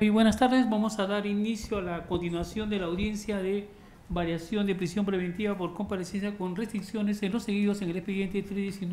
Muy buenas tardes. Vamos a dar inicio a la continuación de la audiencia de variación de prisión preventiva por comparecencia con restricciones en los seguidos en el expediente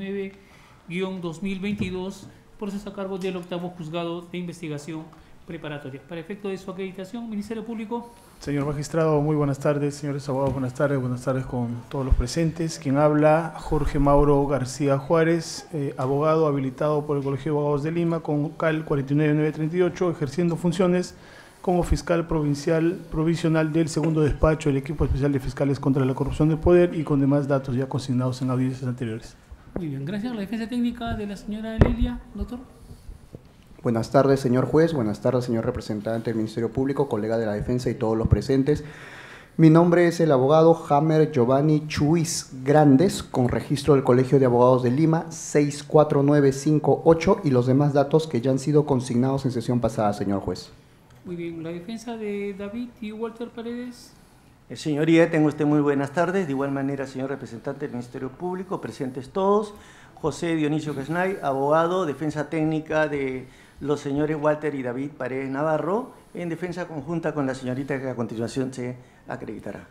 319-2022, proceso a cargo del octavo juzgado de investigación preparatoria. Para efecto de su acreditación, Ministerio Público. Señor magistrado, muy buenas tardes. Señores abogados, buenas tardes con todos los presentes. Quien habla, Jorge Mauro García Juárez, abogado habilitado por el Colegio de Abogados de Lima con CAL 49938, ejerciendo funciones como fiscal provisional del segundo despacho del equipo especial de fiscales contra la corrupción del poder y con demás datos ya consignados en audiencias anteriores. Muy bien, gracias. La defensa técnica de la señora Lilia, doctor. Buenas tardes, señor juez. Buenas tardes, señor representante del Ministerio Público, colega de la defensa y todos los presentes. Mi nombre es el abogado Hammer Giovanni Chuiz Grandes, con registro del Colegio de Abogados de Lima 64958 y los demás datos que ya han sido consignados en sesión pasada, señor juez. Muy bien, la defensa de David y Walter Paredes. Señoría, tengo usted muy buenas tardes. De igual manera, señor representante del Ministerio Público, presentes todos. José Dionisio Quesnay, abogado, defensa técnica de los señores Walter y David Paredes Navarro, en defensa conjunta con la señorita que a continuación se acreditará.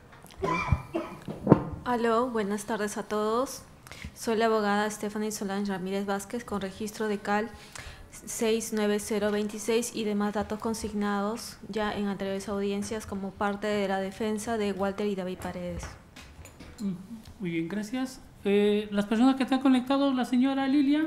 Aló, buenas tardes a todos. Soy la abogada Stephanie Solange Ramírez Vázquez, con registro de CAL 69026 y demás datos consignados ya en anteriores audiencias como parte de la defensa de Walter y David Paredes. Muy bien, gracias. Las personas que están conectados, la señora Lilia.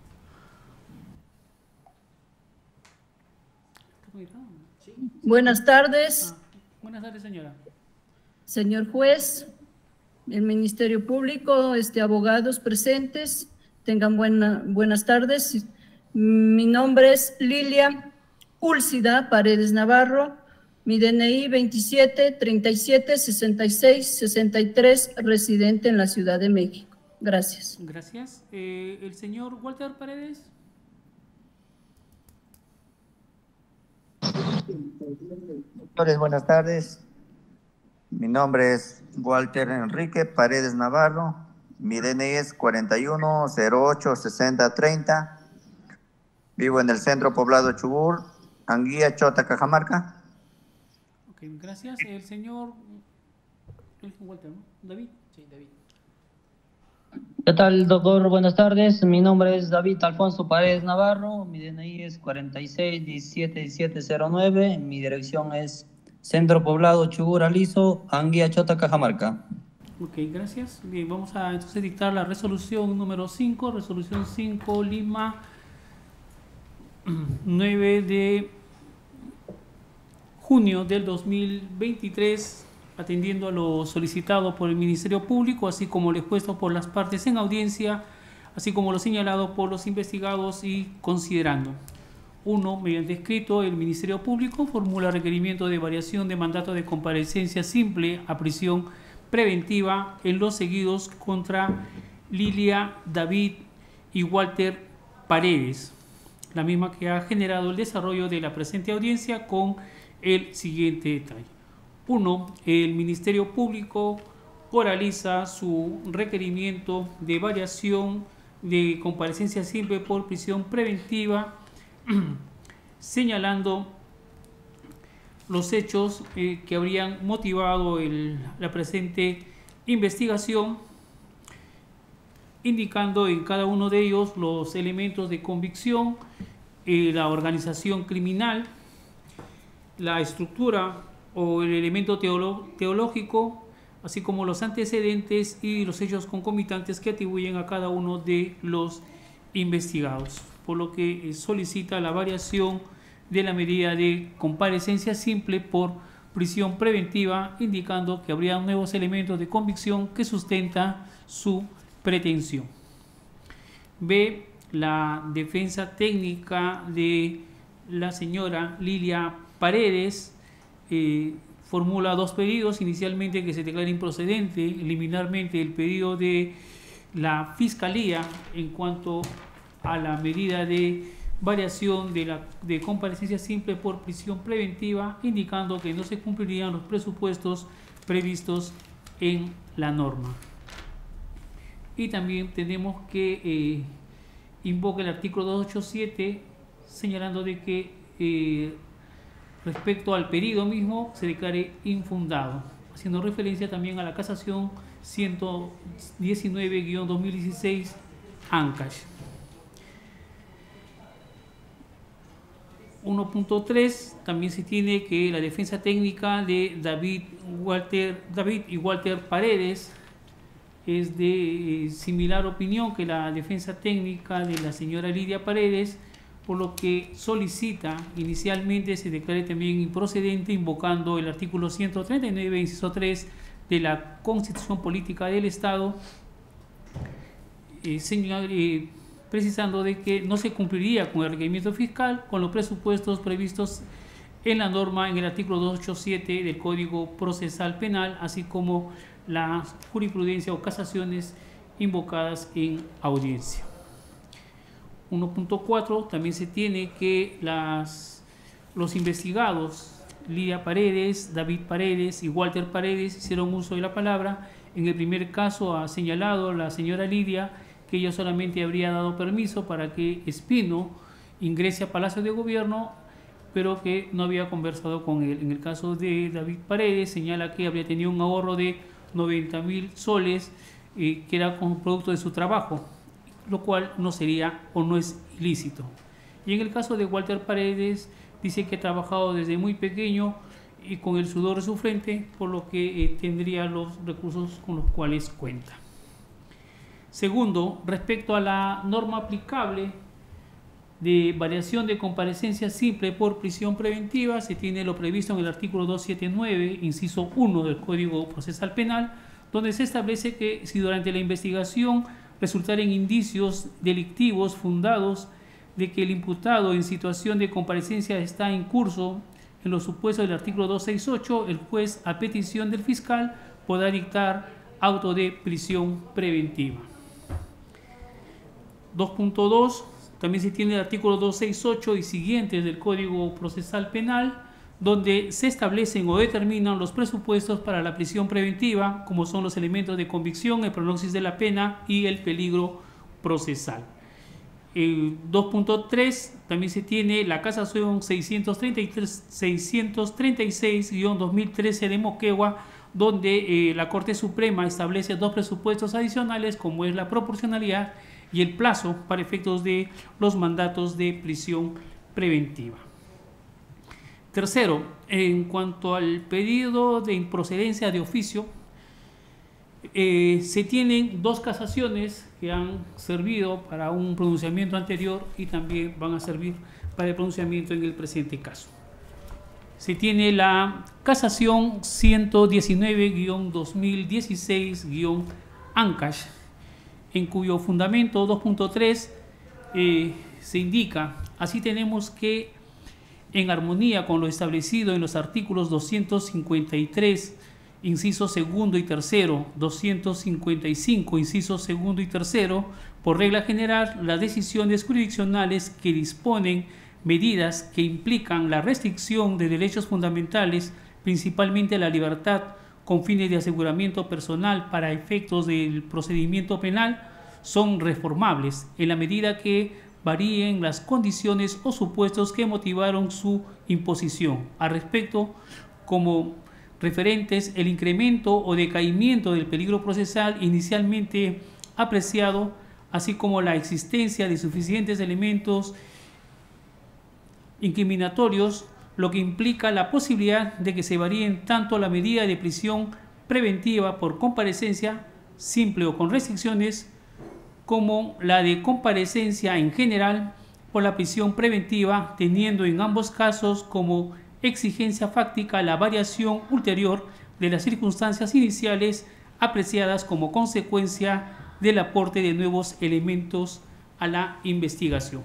Buenas tardes. Buenas tardes, señora. Señor juez, el Ministerio Público, abogados presentes, tengan buenas tardes. Mi nombre es Lilia Úlcida Paredes Navarro, mi DNI 27 37 66 63, residente en la Ciudad de México. Gracias. Gracias. El señor Walter Paredes. Señores, buenas tardes. Mi nombre es Walter Enrique Paredes Navarro. Mi DNI es 41086030. Vivo en el centro poblado Chubur, Anguía, Chota, Cajamarca. Ok, gracias. El señor Walter, ¿no? David. Sí, David. ¿Qué tal, doctor? Buenas tardes. Mi nombre es David Alfonso Paredes Navarro. Mi DNI es 46171709. Mi dirección es Centro Poblado Chubur, Aliso, Anguía, Chota, Cajamarca. Ok, gracias. Bien, vamos a entonces dictar la resolución número 5, resolución 5 Lima 9 de junio del 2023, atendiendo a lo solicitado por el Ministerio Público, así como lo expuesto por las partes en audiencia, así como lo señalado por los investigados y considerando. 1. Mediante escrito, el Ministerio Público formula requerimiento de variación de mandato de comparecencia simple a prisión preventiva en los seguidos contra Lilia, David y Walter Paredes, la misma que ha generado el desarrollo de la presente audiencia con el siguiente detalle. 1. El Ministerio Público oraliza su requerimiento de variación de comparecencia simple por prisión preventiva, señalando los hechos que habrían motivado la presente investigación, indicando en cada uno de ellos los elementos de convicción, la organización criminal, la estructura o el elemento teológico, así como los antecedentes y los hechos concomitantes que atribuyen a cada uno de los investigados, por lo que solicita la variación de la medida de comparecencia simple por prisión preventiva, indicando que habría nuevos elementos de convicción que sustenta su pretensión. B. La defensa técnica de la señora Lilia Paredes formula dos pedidos. Inicialmente, que se declare improcedente liminarmente el pedido de la Fiscalía en cuanto a la medida de variación de comparecencia simple por prisión preventiva, indicando que no se cumplirían los presupuestos previstos en la norma. Y también tenemos que invoca el artículo 287, señalando de que respecto al pedido mismo se declare infundado, haciendo referencia también a la casación 119-2016 Ancash. 1.3 también se tiene que la defensa técnica de David y Walter Paredes es de similar opinión que la defensa técnica de la señora Lidia Paredes, por lo que solicita inicialmente se declare también improcedente invocando el artículo 139, inciso 3 de la Constitución Política del Estado, precisando de que no se cumpliría con el requerimiento fiscal con los presupuestos previstos en la norma en el artículo 287 del Código Procesal Penal, así como la jurisprudencia o casaciones invocadas en audiencia. 1.4 también se tiene que los investigados Lidia Paredes, David Paredes y Walter Paredes hicieron uso de la palabra. En el primer caso ha señalado la señora Lidia que ella solamente habría dado permiso para que Espino ingrese a Palacio de Gobierno, pero que no había conversado con él. En el caso de David Paredes señala que habría tenido un ahorro de 90.000 soles que era como producto de su trabajo, lo cual no sería o no es ilícito. Y en el caso de Walter Paredes dice que ha trabajado desde muy pequeño y con el sudor de su frente, por lo que tendría los recursos con los cuales cuenta. Segundo, respecto a la norma aplicable de variación de comparecencia simple por prisión preventiva, se tiene lo previsto en el artículo 279, inciso 1 del Código Procesal Penal, donde se establece que si durante la investigación resultaren indicios delictivos fundados de que el imputado en situación de comparecencia está en curso en los supuestos del artículo 268, el juez, a petición del fiscal, podrá dictar auto de prisión preventiva. 2.2 también se tiene el artículo 268 y siguientes del Código Procesal Penal, donde se establecen o determinan los presupuestos para la prisión preventiva, como son los elementos de convicción, el pronóstico de la pena y el peligro procesal. 2.3 también se tiene la casación 636-2013 de Moquegua, donde la Corte Suprema establece dos presupuestos adicionales, como es la proporcionalidad y el plazo para efectos de los mandatos de prisión preventiva. Tercero, en cuanto al pedido de improcedencia de oficio, se tienen dos casaciones que han servido para un pronunciamiento anterior y también van a servir para el pronunciamiento en el presente caso. Se tiene la casación 119-2016-Ancash, en cuyo fundamento 2.3 se indica: así tenemos que, en armonía con lo establecido en los artículos 253, incisos segundo y tercero, 255, incisos segundo y tercero, por regla general, las decisiones jurisdiccionales que disponen medidas que implican la restricción de derechos fundamentales, principalmente la libertad, con fines de aseguramiento personal para efectos del procedimiento penal, son reformables en la medida que varíen las condiciones o supuestos que motivaron su imposición. Al respecto, como referentes, el incremento o decaimiento del peligro procesal inicialmente apreciado, así como la existencia de suficientes elementos incriminatorios, lo que implica la posibilidad de que se varíen tanto la medida de prisión preventiva por comparecencia simple o con restricciones, como la de comparecencia en general por la prisión preventiva, teniendo en ambos casos como exigencia fáctica la variación ulterior de las circunstancias iniciales apreciadas como consecuencia del aporte de nuevos elementos a la investigación.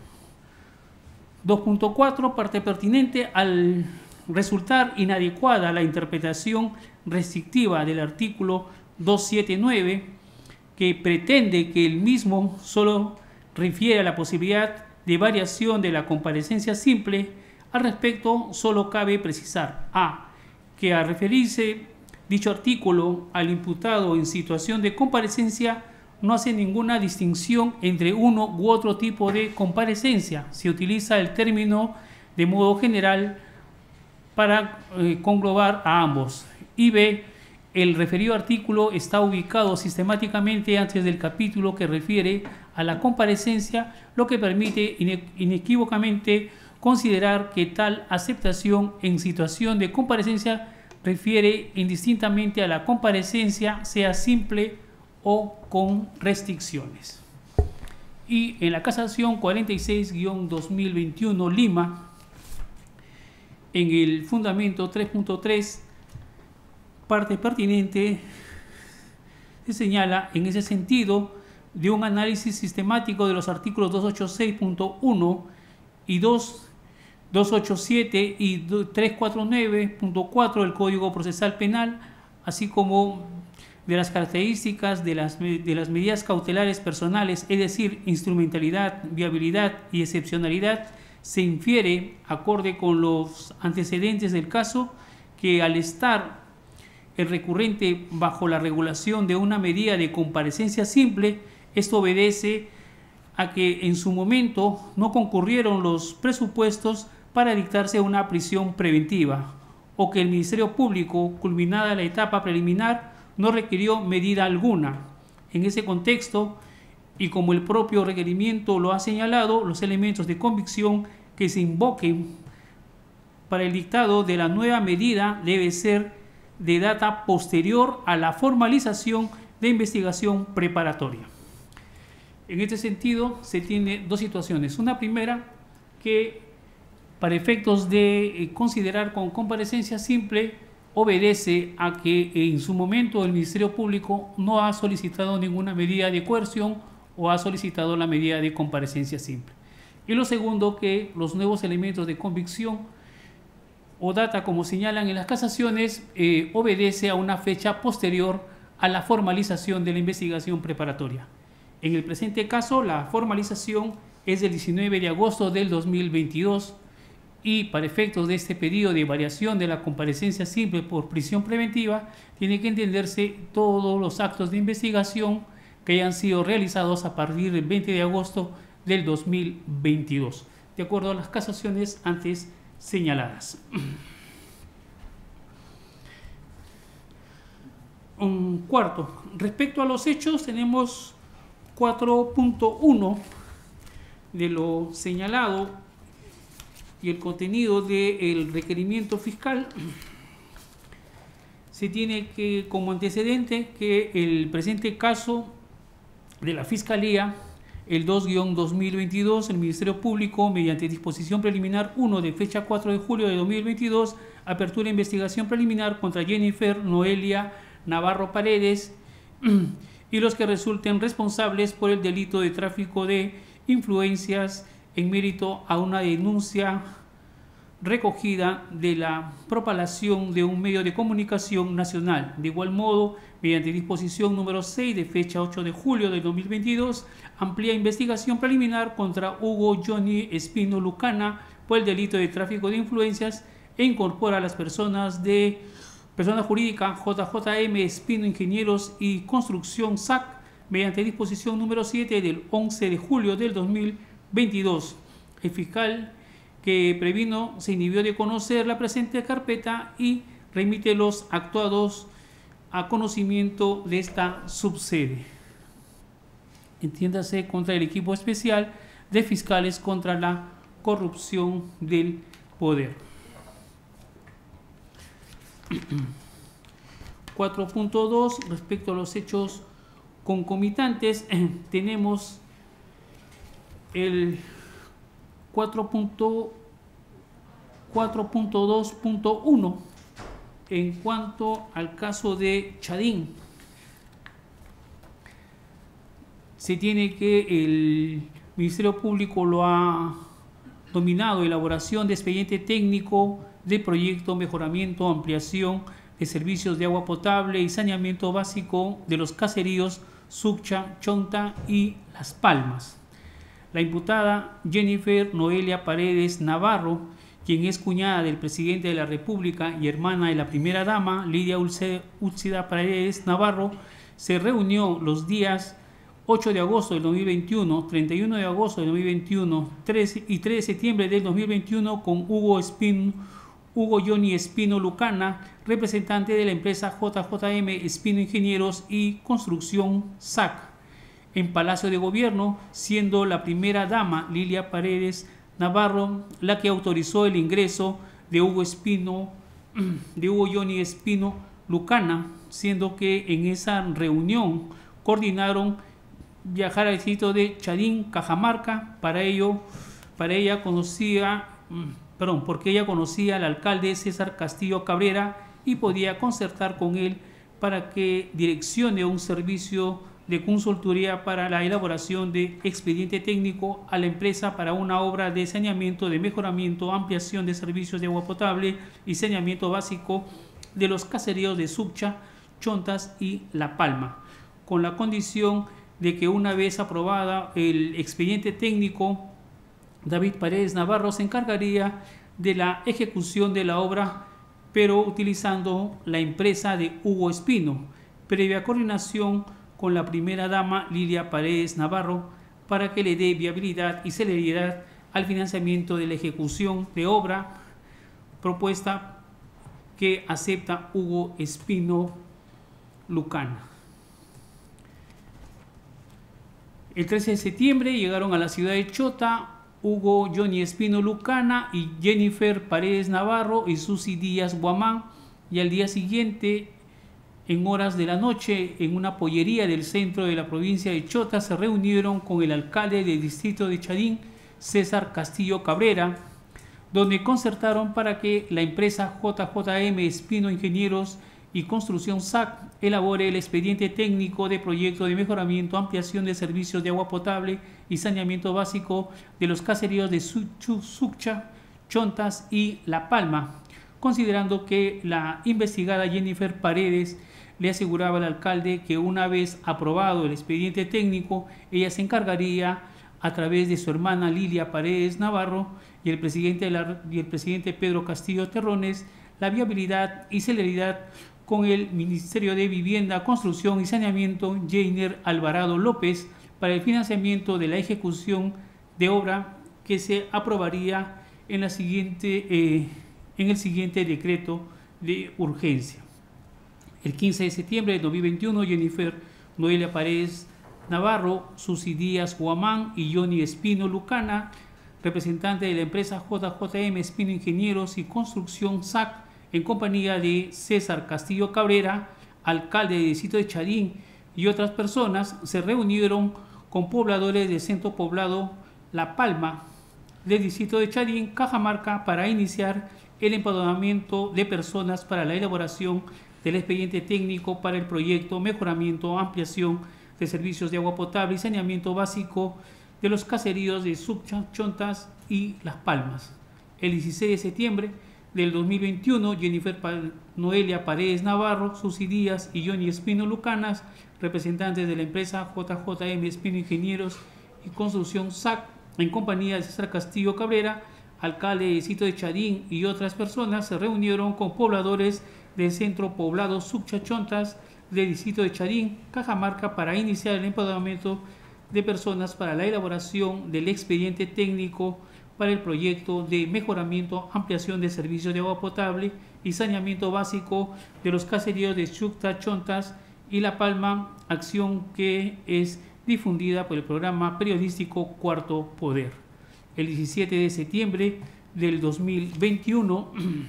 2.4, parte pertinente: al resultar inadecuada la interpretación restrictiva del artículo 279, que pretende que el mismo solo refiere a la posibilidad de variación de la comparecencia simple, al respecto solo cabe precisar: a, que al referirse dicho artículo al imputado en situación de comparecencia, no hace ninguna distinción entre uno u otro tipo de comparecencia. Se utiliza el término de modo general para conglobar a ambos. Y B, el referido artículo está ubicado sistemáticamente antes del capítulo que refiere a la comparecencia, lo que permite inequívocamente considerar que tal aceptación en situación de comparecencia refiere indistintamente a la comparecencia, sea simple o con restricciones. Y en la casación 46-2021 Lima, en el fundamento 3.3, parte pertinente, se señala en ese sentido de un análisis sistemático de los artículos 286.1 y 287 y 349.4 del Código Procesal Penal, así como de las características de las medidas cautelares personales, es decir, instrumentalidad, viabilidad y excepcionalidad, se infiere, acorde con los antecedentes del caso, que al estar el recurrente bajo la regulación de una medida de comparecencia simple, esto obedece a que en su momento no concurrieron los presupuestos para dictarse una prisión preventiva, o que el Ministerio Público, culminada la etapa preliminar, no requirió medida alguna. En ese contexto, y como el propio requerimiento lo ha señalado, los elementos de convicción que se invoquen para el dictado de la nueva medida debe ser de data posterior a la formalización de investigación preparatoria. En este sentido, se tiene dos situaciones. Una primera, que para efectos de considerar con comparecencia simple, obedece a que en su momento el Ministerio Público no ha solicitado ninguna medida de coerción o ha solicitado la medida de comparecencia simple. Y lo segundo, que los nuevos elementos de convicción o data, como señalan en las casaciones, obedece a una fecha posterior a la formalización de la investigación preparatoria. En el presente caso, la formalización es del 19 de agosto del 2022 y para efectos de este pedido de variación de la comparecencia simple por prisión preventiva, tiene que entenderse todos los actos de investigación que hayan sido realizados a partir del 20 de agosto del 2022, de acuerdo a las casaciones antes señaladas. Cuarto, respecto a los hechos, tenemos 4.1 de lo señalado y el contenido del requerimiento fiscal. Se tiene que, como antecedente, que el presente caso de la Fiscalía, el 2-2022, el Ministerio Público, mediante disposición preliminar 1 de fecha 4 de julio de 2022, apertura de investigación preliminar contra Jennifer Noelia Navarro Paredes y los que resulten responsables por el delito de tráfico de influencias en mérito a una denuncia recogida de la propalación de un medio de comunicación nacional. De igual modo, mediante disposición número 6 de fecha 8 de julio de 2022, amplía investigación preliminar contra Hugo Johnny Espino Lucana por el delito de tráfico de influencias e incorpora a las personas de persona jurídica JJM Espino Ingenieros y Construcción SAC mediante disposición número 7 del 11 de julio del 2022. El fiscal que previno se inhibió de conocer la presente carpeta y remite los actuados a conocimiento de esta subsede. Entiéndase, contra el equipo especial de fiscales contra la corrupción del poder. 4.2, respecto a los hechos concomitantes, tenemos el 4.2.1 en cuanto al caso de Chadín. Se tiene que el Ministerio Público lo ha dominado, elaboración de expediente técnico de proyecto, mejoramiento, ampliación de servicios de agua potable y saneamiento básico de los caseríos Succha, Chonta y Las Palmas. La imputada Jennifer Noelia Paredes Navarro, quien es cuñada del presidente de la República y hermana de la primera dama, Lidia Úlcida Paredes Navarro, se reunió los días 8 de agosto del 2021, 31 de agosto del 2021 y 3 de septiembre del 2021 con Hugo Espino Hugo Johnny Espino Lucana, representante de la empresa JJM Espino Ingenieros y Construcción SAC, en Palacio de Gobierno, siendo la primera dama Lilia Paredes Navarro la que autorizó el ingreso de Hugo Johnny Espino Lucana, siendo que en esa reunión coordinaron viajar al distrito de Chadín, Cajamarca. Porque ella conocía al alcalde César Castillo Cabrera y podía concertar con él para que direccione un servicio de consultoría para la elaboración de expediente técnico a la empresa para una obra de saneamiento, de mejoramiento, ampliación de servicios de agua potable y saneamiento básico de los caseríos de Succha, Chontas y La Palma, con la condición de que una vez aprobada el expediente técnico, David Paredes Navarro se encargaría de la ejecución de la obra, pero utilizando la empresa de Hugo Espino, previa coordinación con la primera dama Lilia Paredes Navarro para que le dé viabilidad y celeridad al financiamiento de la ejecución de obra propuesta que acepta Hugo Espino Lucana. El 13 de septiembre llegaron a la ciudad de Chota Hugo Johnny Espino Lucana y Jennifer Paredes Navarro y Susi Díaz Guamán, y al día siguiente, en horas de la noche, en una pollería del centro de la provincia de Chota, se reunieron con el alcalde del distrito de Chadín, César Castillo Cabrera, donde concertaron para que la empresa JJM Espino Ingenieros y Construcción SAC elabore el expediente técnico de proyecto de mejoramiento, ampliación de servicios de agua potable y saneamiento básico de los caseríos de Succha, Chontas y La Palma, considerando que la investigada Jennifer Paredes le aseguraba al alcalde que una vez aprobado el expediente técnico, ella se encargaría a través de su hermana Lilia Paredes Navarro y el presidente Pedro Castillo Terrones la viabilidad y celeridad con el Ministerio de Vivienda, Construcción y Saneamiento Jainer Alvarado López para el financiamiento de la ejecución de obra que se aprobaría en el siguiente decreto de urgencia. El 15 de septiembre de 2021, Jennifer Noelia Paredes Navarro, Susi Díaz Guamán y Johnny Espino Lucana, representante de la empresa JJM Espino Ingenieros y Construcción SAC, en compañía de César Castillo Cabrera, alcalde del distrito de Chadín, y otras personas, se reunieron con pobladores del centro poblado La Palma del distrito de Chadín, Cajamarca, para iniciar el empadronamiento de personas para la elaboración del expediente técnico para el proyecto mejoramiento, ampliación de servicios de agua potable y saneamiento básico de los caseríos de Succha, Chontas y Las Palmas. El 16 de septiembre del 2021, Jennifer Noelia Paredes Navarro, Susi Díaz y Johnny Espino Lucanas, representantes de la empresa JJM Espino Ingenieros y Construcción SAC, en compañía de César Castillo Cabrera, alcalde del distrito de Chadín, y otras personas, se reunieron con pobladores del centro poblado Succha, Chontas del distrito de Chadín, Cajamarca, para iniciar el empadronamiento de personas para la elaboración del expediente técnico para el proyecto de mejoramiento, ampliación de servicios de agua potable y saneamiento básico de los caseríos de Succha, Chontas y La Palma, acción que es difundida por el programa periodístico Cuarto Poder. El 17 de septiembre del 2021,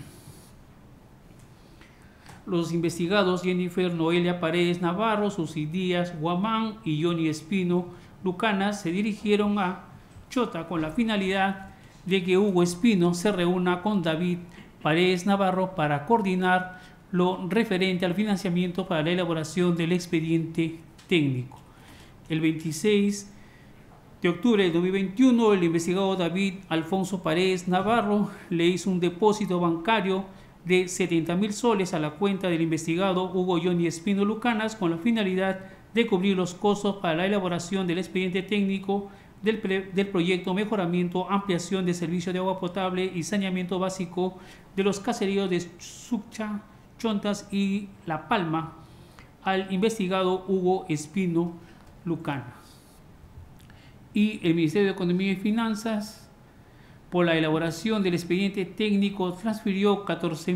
los investigados Jennifer Noelia Paredes Navarro, Susi Díaz Guamán y Johnny Espino Lucanas se dirigieron a Chota con la finalidad de que Hugo Espino se reúna con David Paredes Navarro para coordinar lo referente al financiamiento para la elaboración del expediente técnico. El 26 de octubre de 2021, el investigado David Alfonso Paredes Navarro le hizo un depósito bancario de 70.000 soles a la cuenta del investigado Hugo Johnny Espino Lucanas con la finalidad de cubrir los costos para la elaboración del expediente técnico del proyecto mejoramiento, ampliación de servicios de agua potable y saneamiento básico de los caseríos de Succha, Chontas y La Palma al investigado Hugo Espino Lucanas. Y el Ministerio de Economía y Finanzas por la elaboración del expediente técnico transfirió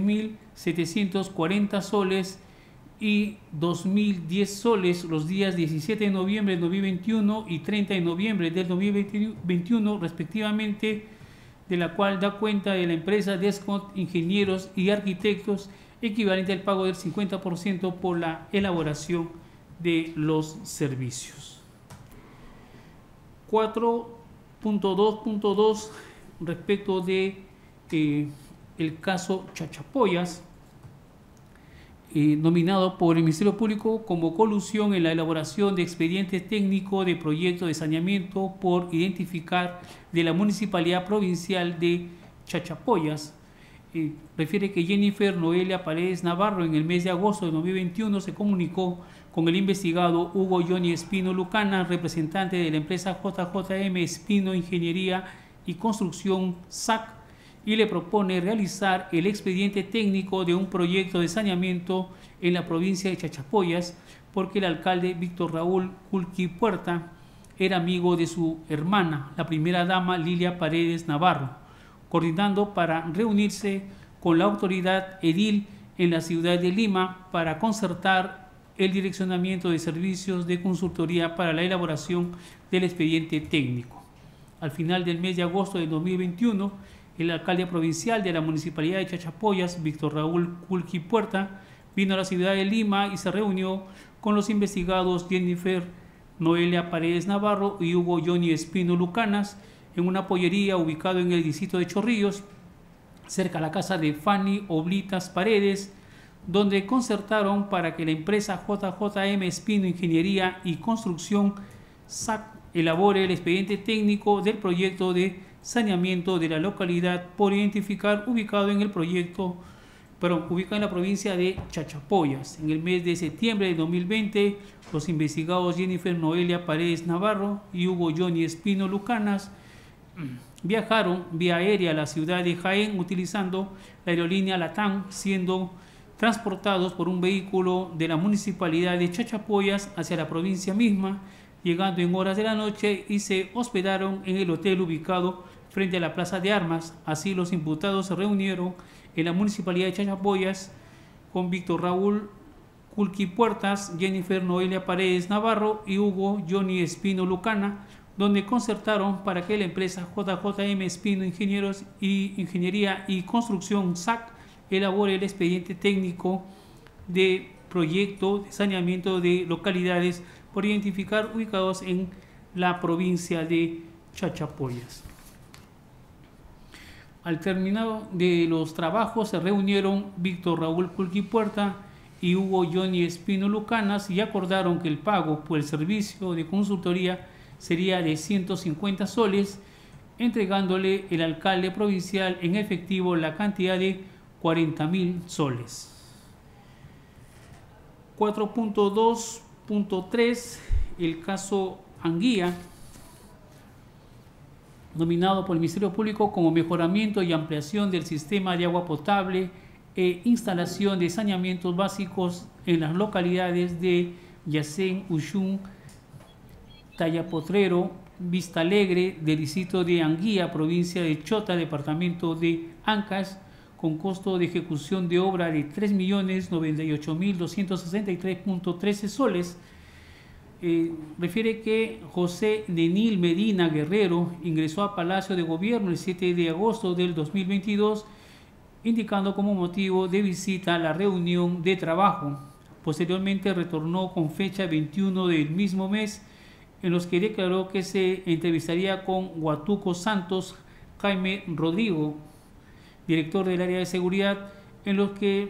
14.740 soles y 2.010 soles los días 17 de noviembre del 2021 y 30 de noviembre del 2021 respectivamente, de la cual da cuenta de la empresa Descont Ingenieros y Arquitectos, equivalente al pago del 50% por la elaboración de los servicios. 4.2.2 respecto de el caso Chachapoyas, nominado por el Ministerio Público como colusión en la elaboración de expediente técnico de proyecto de saneamiento por identificar de la Municipalidad Provincial de Chachapoyas. Refiere que Jennifer Noelia Paredes Navarro en el mes de agosto de 2021 se comunicó con el investigado Hugo Johnny Espino Lucana, representante de la empresa JJM Espino Ingeniería y Construcción SAC, y le propone realizar el expediente técnico de un proyecto de saneamiento en la provincia de Chachapoyas, porque el alcalde Víctor Raúl Culqui Puerta era amigo de su hermana, la primera dama Lilia Paredes Navarro, coordinando para reunirse con la autoridad edil en la ciudad de Lima para concertar el direccionamiento de servicios de consultoría para la elaboración del expediente técnico. Al final del mes de agosto de 2021, el alcalde provincial de la Municipalidad de Chachapoyas, Víctor Raúl Culqui Puerta, vino a la ciudad de Lima y se reunió con los investigados Jennifer Noelia Paredes Navarro y Hugo Johnny Espino Lucanas en una pollería ubicado en el distrito de Chorrillos, cerca a la casa de Fanny Oblitas Paredes, donde concertaron para que la empresa JJM Espino Ingeniería y Construcción SAC elabore el expediente técnico del proyecto de saneamiento de la localidad por identificar, ubicado en la provincia de Chachapoyas. En el mes de septiembre de 2020, los investigados Jennifer Noelia Paredes Navarro y Hugo Johnny Espino Lucanas viajaron vía aérea a la ciudad de Jaén utilizando la aerolínea Latam, siendo transportados por un vehículo de la municipalidad de Chachapoyas hacia la provincia misma, llegando en horas de la noche y se hospedaron en el hotel ubicado frente a la Plaza de Armas. Así los imputados se reunieron en la municipalidad de Chachapoyas con Víctor Raúl Culqui Puertas, Jennifer Noelia Paredes Navarro y Hugo Johnny Espino Lucana, donde concertaron para que la empresa JJM Espino Ingenieros y Ingeniería y Construcción SAC elabore el expediente técnico de proyecto de saneamiento de localidades por identificar ubicados en la provincia de Chachapoyas. Al terminado de los trabajos se reunieron Víctor Raúl Culqui Puerta y Hugo Johnny Espino Lucanas y acordaron que el pago por el servicio de consultoría sería de 150 soles, entregándole el alcalde provincial en efectivo la cantidad de 40.000 soles. 4.2.3 el caso Anguía, nominado por el Ministerio Público como mejoramiento y ampliación del sistema de agua potable e instalación de saneamientos básicos en las localidades de Yacén, Ushún, Tallapotrero, Vista Alegre, del distrito de Anguía, provincia de Chota, departamento de Ancash, con costo de ejecución de obra de 3.098.263.13 soles. Refiere que José Nenil Medina Guerrero ingresó a Palacio de Gobierno el 7 de agosto del 2022, indicando como motivo de visita la reunión de trabajo. Posteriormente retornó con fecha 21 del mismo mes, en los que declaró que se entrevistaría con Huatuco Santos Jaime Rodrigo, director del área de seguridad, en los que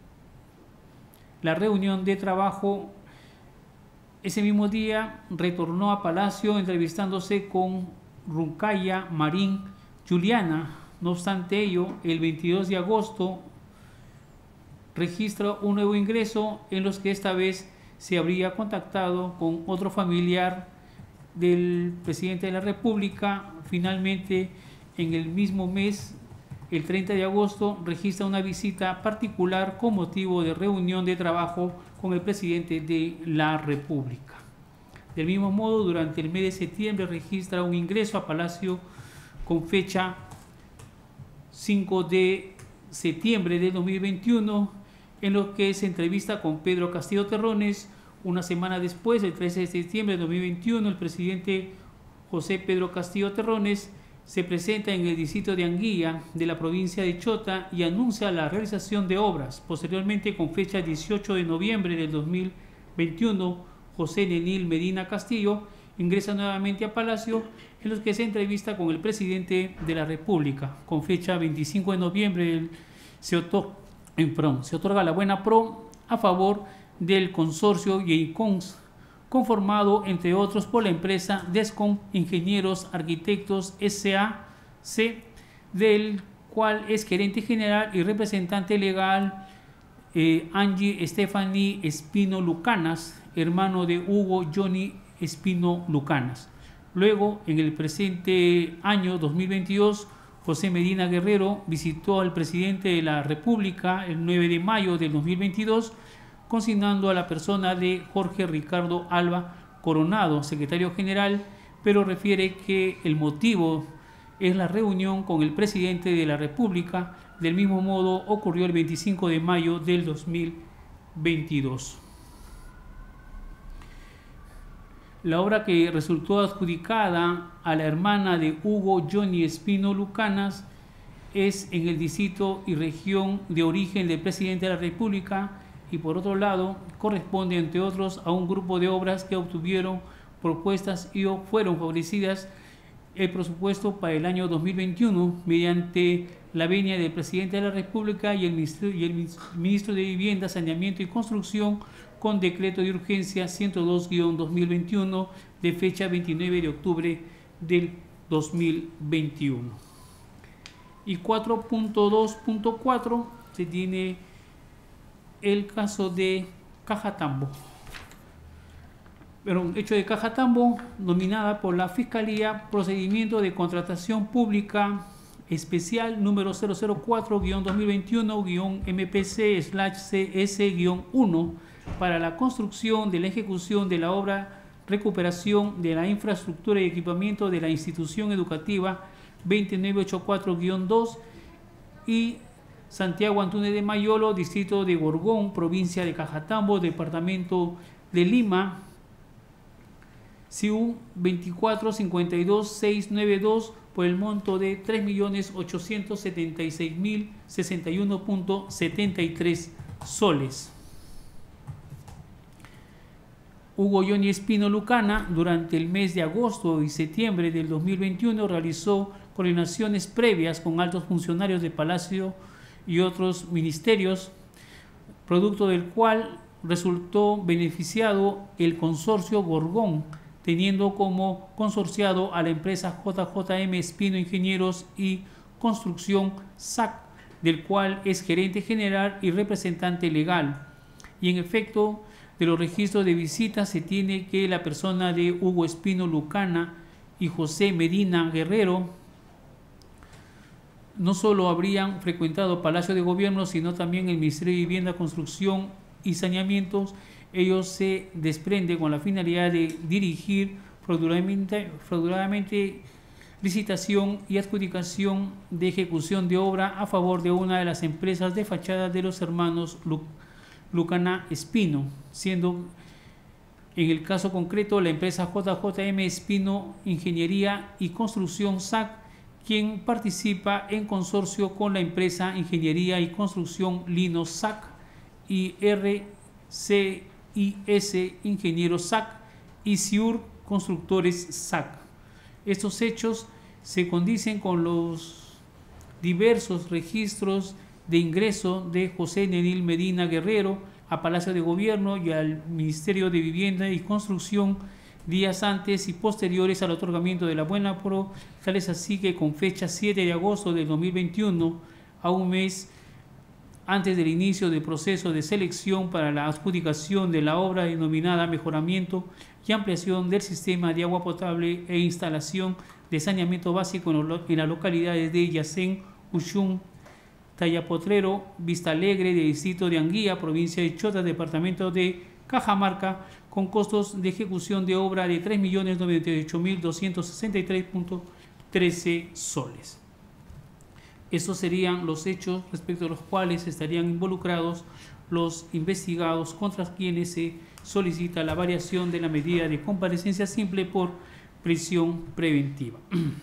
la reunión de trabajo ese mismo día retornó a Palacio entrevistándose con Runcaya Marín Juliana. No obstante ello, el 22 de agosto registra un nuevo ingreso en los que esta vez se habría contactado con otro familiar del presidente de la República. Finalmente, en el mismo mes, el 30 de agosto, registra una visita particular con motivo de reunión de trabajo con el presidente de la República. Del mismo modo, durante el mes de septiembre registra un ingreso a Palacio con fecha 5 de septiembre de 2021, en lo que se entrevista con Pedro Castillo Terrones. Una semana después, el 13 de septiembre de 2021, el presidente José Pedro Castillo Terrones se presenta en el distrito de Anguilla de la provincia de Chota y anuncia la realización de obras. Posteriormente, con fecha 18 de noviembre del 2021, José Nenil Medina Castillo ingresa nuevamente a Palacio, en los que se entrevista con el presidente de la República. Con fecha 25 de noviembre se otorga la buena pro a favor del consorcio YEICONS, conformado entre otros por la empresa Descom Ingenieros Arquitectos S.A.C., del cual es gerente general y representante legal Angie Stephanie Espino Lucanas, hermano de Hugo Johnny Espino Lucanas. Luego, en el presente año 2022, José Medina Guerrero visitó al presidente de la República el 9 de mayo del 2022, consignando a la persona de Jorge Ricardo Alba Coronado, secretario general, pero refiere que el motivo es la reunión con el presidente de la República. Del mismo modo ocurrió el 25 de mayo del 2022. La obra que resultó adjudicada a la hermana de Hugo Johnny Espino Lucanas es en el distrito y región de origen del presidente de la República, y por otro lado corresponde entre otros a un grupo de obras que obtuvieron propuestas y fueron favorecidas el presupuesto para el año 2021 mediante la venia del presidente de la República y el ministro de Vivienda, Saneamiento y Construcción, con decreto de urgencia 102-2021 de fecha 29 de octubre del 2021. Y 4.2.4 se tiene el caso de Cajatambo. Hecho de Cajatambo, nominada por la Fiscalía, procedimiento de contratación pública especial número 004-2021-MPC/CS-1 para la construcción de la ejecución de la obra recuperación de la infraestructura y equipamiento de la institución educativa 20984-2 y Santiago Antúnez de Mayolo, distrito de Gorgón, provincia de Cajatambo, departamento de Lima, CIU 2452692, por el monto de 3.876.061.73 soles. Hugo Johnny Espino Lucana, durante el mes de agosto y septiembre del 2021, realizó coordinaciones previas con altos funcionarios de Palacio y otros ministerios, producto del cual resultó beneficiado el consorcio Gorgón, teniendo como consorciado a la empresa JJM Espino Ingenieros y Construcción SAC, del cual es gerente general y representante legal. Y en efecto, de los registros de visitas se tiene que la persona de Hugo Espino Lucana y José Medina Guerrero no solo habrían frecuentado Palacio de Gobierno, sino también el Ministerio de Vivienda, Construcción y Saneamientos. Ellos se desprenden con la finalidad de dirigir fraudulentamente licitación y adjudicación de ejecución de obra a favor de una de las empresas de fachada de los hermanos Lucana Espino, siendo en el caso concreto la empresa JJM Espino Ingeniería y Construcción SAC, quien participa en consorcio con la empresa Ingeniería y Construcción Lino SAC y RCIS Ingenieros SAC y CIUR Constructores SAC. Estos hechos se condicen con los diversos registros de ingreso de José Nenil Medina Guerrero a Palacio de Gobierno y al Ministerio de Vivienda y Construcción días antes y posteriores al otorgamiento de la buena pro, tal es así que con fecha 7 de agosto del 2021, a un mes antes del inicio del proceso de selección para la adjudicación de la obra denominada Mejoramiento y Ampliación del Sistema de Agua Potable e Instalación de Saneamiento Básico en las localidades de Yacén, Ushum, Tallapotrero, Vista Alegre, de distrito de Anguilla, provincia de Chota, departamento de Cajamarca, con costos de ejecución de obra de 3.098.263.13 soles. Estos serían los hechos respecto a los cuales estarían involucrados los investigados contra quienes se solicita la variación de la medida de comparecencia simple por prisión preventiva.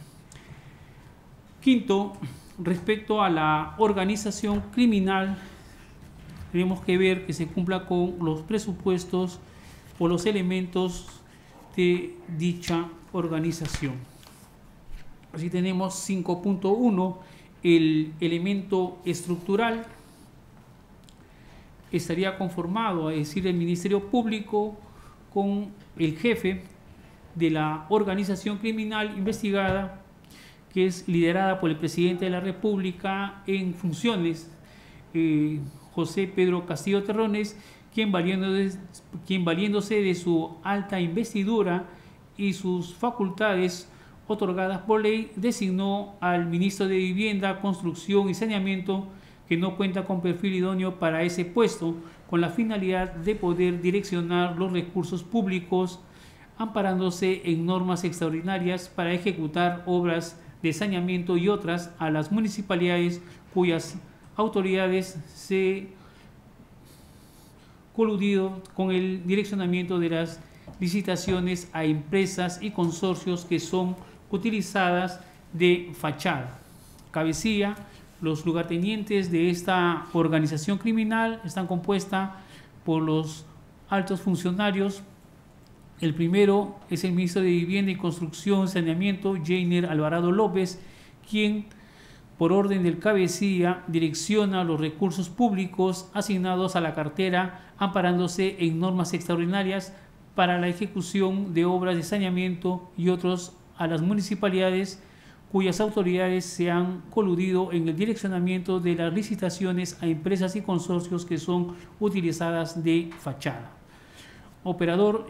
Quinto, respecto a la organización criminal, tenemos que ver que se cumpla con los presupuestos o los elementos de dicha organización. Así tenemos 5.1, el elemento estructural estaría conformado, es decir, el Ministerio Público con el jefe de la organización criminal investigada, que es liderada por el presidente de la República en funciones, José Pedro Castillo Terrones, quien valiéndose de su alta investidura y sus facultades otorgadas por ley, designó al ministro de Vivienda, Construcción y Saneamiento, que no cuenta con perfil idóneo para ese puesto, con la finalidad de poder direccionar los recursos públicos amparándose en normas extraordinarias para ejecutar obras de saneamiento y otras a las municipalidades cuyas autoridades se coludido con el direccionamiento de las licitaciones a empresas y consorcios que son utilizadas de fachada. Cabecilla: los lugartenientes de esta organización criminal están compuestas por los altos funcionarios. El primero es el ministro de Vivienda y Construcción y Saneamiento, Jainer Alvarado López, quien, por orden del cabecilla, direcciona los recursos públicos asignados a la cartera, amparándose en normas extraordinarias para la ejecución de obras de saneamiento y otros a las municipalidades cuyas autoridades se han coludido en el direccionamiento de las licitaciones a empresas y consorcios que son utilizadas de fachada. Operador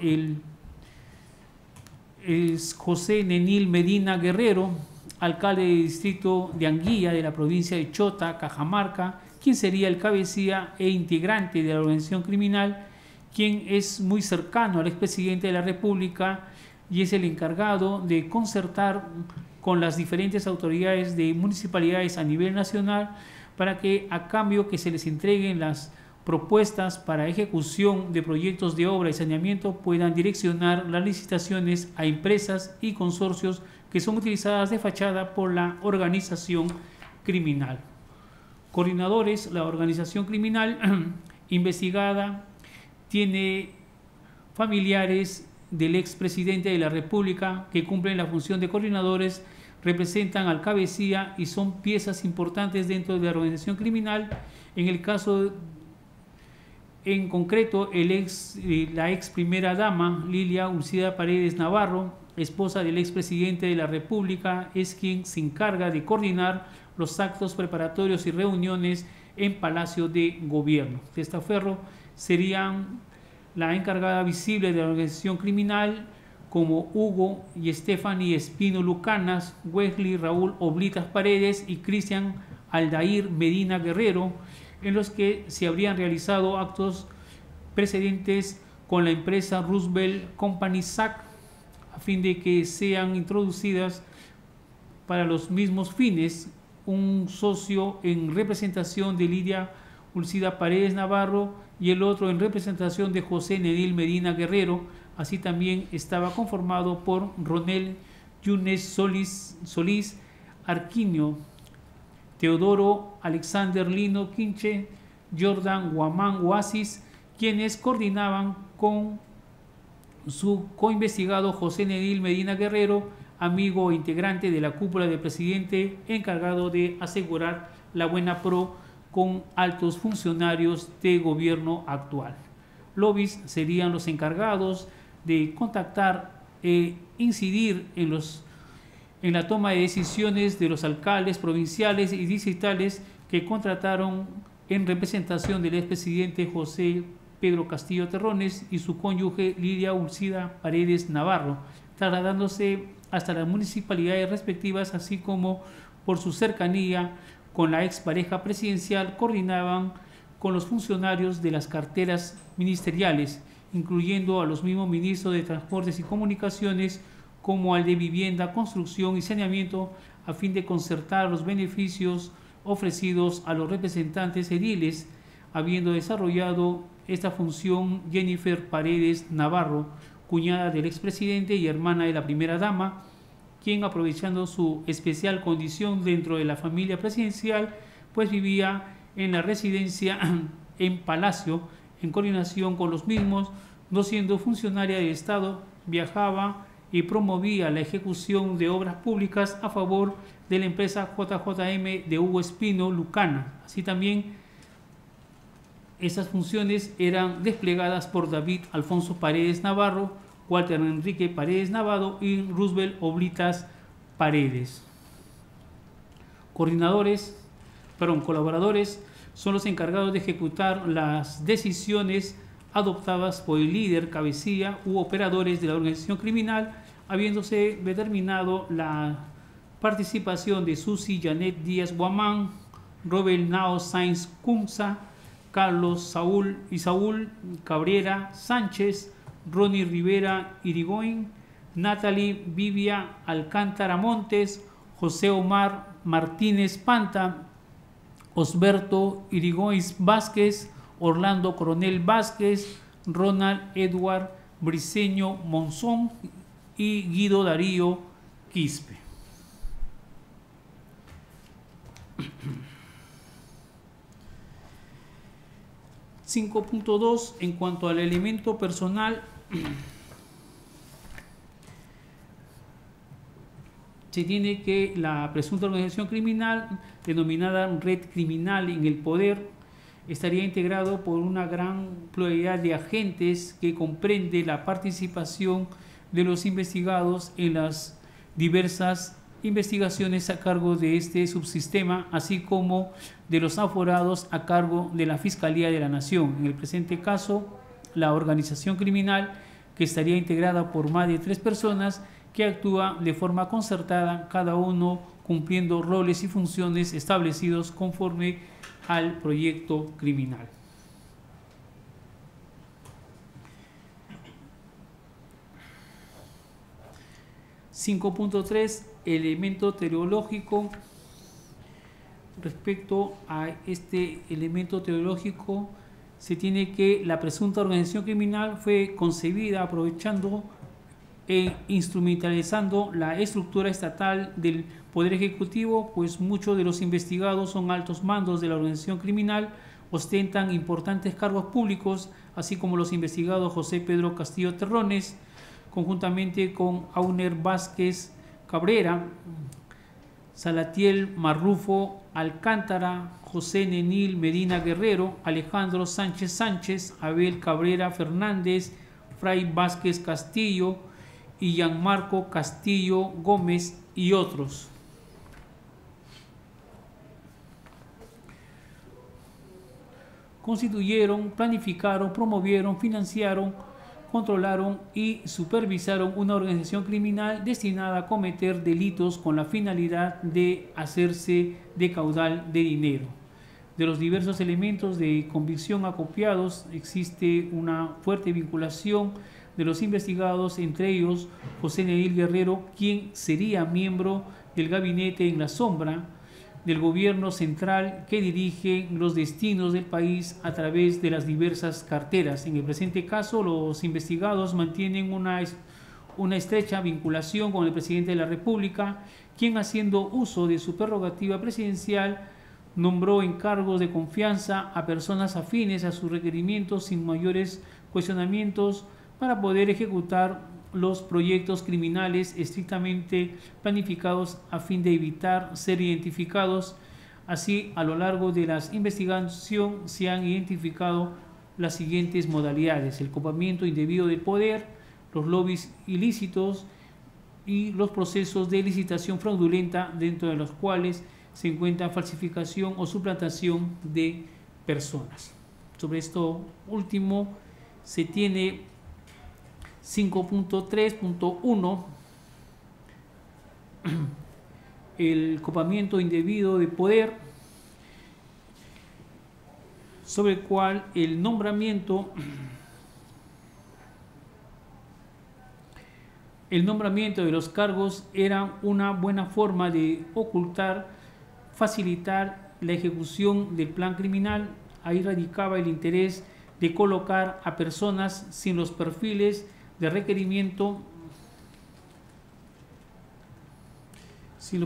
es José Nenil Medina Guerrero, alcalde del distrito de Anguilla de la provincia de Chota, Cajamarca, quien sería el cabecilla e integrante de la organización criminal, quien es muy cercano al expresidente de la República y es el encargado de concertar con las diferentes autoridades de municipalidades a nivel nacional para que, a cambio que se les entreguen las propuestas para ejecución de proyectos de obra y saneamiento, puedan direccionar las licitaciones a empresas y consorcios que son utilizadas de fachada por la organización criminal. Coordinadores: la organización criminal investigada tiene familiares del expresidente de la República que cumplen la función de coordinadores, representan al cabecilla y son piezas importantes dentro de la organización criminal. En el caso en concreto, la ex primera dama Lilia Ulcida Paredes Navarro, esposa del expresidente de la República, es quien se encarga de coordinar los actos preparatorios y reuniones en Palacio de Gobierno. Testaferro serían la encargada visible de la organización criminal, como Hugo y Stephanie Espino Lucanas, Wesley Raúl Oblitas Paredes y Cristian Aldair Medina Guerrero, en los que se habrían realizado actos precedentes con la empresa Roosevelt Company SAC, a fin de que sean introducidas para los mismos fines un socio en representación de Lidia Ulcida Paredes Navarro y el otro en representación de José Nedil Medina Guerrero. Así también estaba conformado por Ronel Yunes Solís Arquinio, Teodoro Alexander Lino Quinche, Jordan Guamán Oasis, quienes coordinaban con su coinvestigado José Nedil Medina Guerrero, amigo e integrante de la cúpula del presidente, encargado de asegurar la buena pro con altos funcionarios de gobierno actual. Lobbies serían los encargados de contactar e incidir en la toma de decisiones de los alcaldes provinciales y distritales que contrataron en representación del expresidente José Pedro Castillo Terrones y su cónyuge Lidia Ulcida Paredes Navarro, trasladándose hasta las municipalidades respectivas, así como por su cercanía con la expareja presidencial, coordinaban con los funcionarios de las carteras ministeriales, incluyendo a los mismos ministros de Transportes y Comunicaciones, como al de Vivienda, Construcción y Saneamiento, a fin de concertar los beneficios ofrecidos a los representantes ediles, habiendo desarrollado esta función Jennifer Paredes Navarro, cuñada del expresidente y hermana de la primera dama, quien, aprovechando su especial condición dentro de la familia presidencial, pues vivía en la residencia en Palacio, en coordinación con los mismos, no siendo funcionaria de Estado, viajaba y promovía la ejecución de obras públicas a favor de la empresa JJM de Hugo Espino Lucana. Así también, esas funciones eran desplegadas por David Alfonso Paredes Navarro, Walter Enrique Paredes Navarro y Roosevelt Oblitas Paredes. Colaboradores son los encargados de ejecutar las decisiones adoptadas por el líder, cabecilla u operadores de la organización criminal, habiéndose determinado la participación de Susi Janet Díaz Guamán, Robert Nao Sainz Cunza, Carlos Saúl Cabrera Sánchez, Ronnie Rivera Irigoyen, Natalie Vivia Alcántara Montes, José Omar Martínez Panta, Osberto Irigoyen Vázquez, Orlando Coronel Vázquez, Ronald Edward Briceño Monzón y Guido Darío Quispe. .2 En cuanto al elemento personal, se tiene que la presunta organización criminal, denominada red criminal en el poder, estaría integrado por una gran pluralidad de agentes que comprende la participación de los investigados en las diversas investigaciones a cargo de este subsistema, así como de los aforados a cargo de la Fiscalía de la Nación. En el presente caso, la organización criminal, que estaría integrada por más de 3 personas que actúa de forma concertada, cada uno cumpliendo roles y funciones establecidos conforme al proyecto criminal. .3 Elemento teleológico. Respecto a este elemento teleológico, se tiene que la presunta organización criminal fue concebida aprovechando e instrumentalizando la estructura estatal del Poder Ejecutivo, pues muchos de los investigados son altos mandos de la organización criminal, ostentan importantes cargos públicos, así como los investigados José Pedro Castillo Terrones, conjuntamente con Auner Vázquez Cabrera, Salatiel Marrufo Alcántara, José Nenil Medina Guerrero, Alejandro Sánchez Sánchez, Abel Cabrera Fernández, Fray Vázquez Castillo y Gianmarco Castillo Gómez y otros. Constituyeron, planificaron, promovieron, financiaron, controlaron y supervisaron una organización criminal destinada a cometer delitos con la finalidad de hacerse de caudal de dinero. De los diversos elementos de convicción acopiados, existe una fuerte vinculación de los investigados, entre ellos José Nenil Guerrero, quien sería miembro del gabinete en la sombra del gobierno central que dirige los destinos del país a través de las diversas carteras. En el presente caso, los investigados mantienen una estrecha vinculación con el presidente de la República, quien, haciendo uso de su prerrogativa presidencial, nombró en cargos de confianza a personas afines a sus requerimientos sin mayores cuestionamientos para poder ejecutar los proyectos criminales estrictamente planificados a fin de evitar ser identificados. Así, a lo largo de la investigación se han identificado las siguientes modalidades: el copamiento indebido del poder, los lobbies ilícitos y los procesos de licitación fraudulenta, dentro de los cuales se encuentra falsificación o suplantación de personas. Sobre esto último se tiene 5.3.1 el copamiento indebido de poder, sobre el cual el nombramiento de los cargos era una buena forma de ocultar, facilitar la ejecución del plan criminal. Ahí radicaba el interés de colocar a personas sin los perfiles de requerimiento, que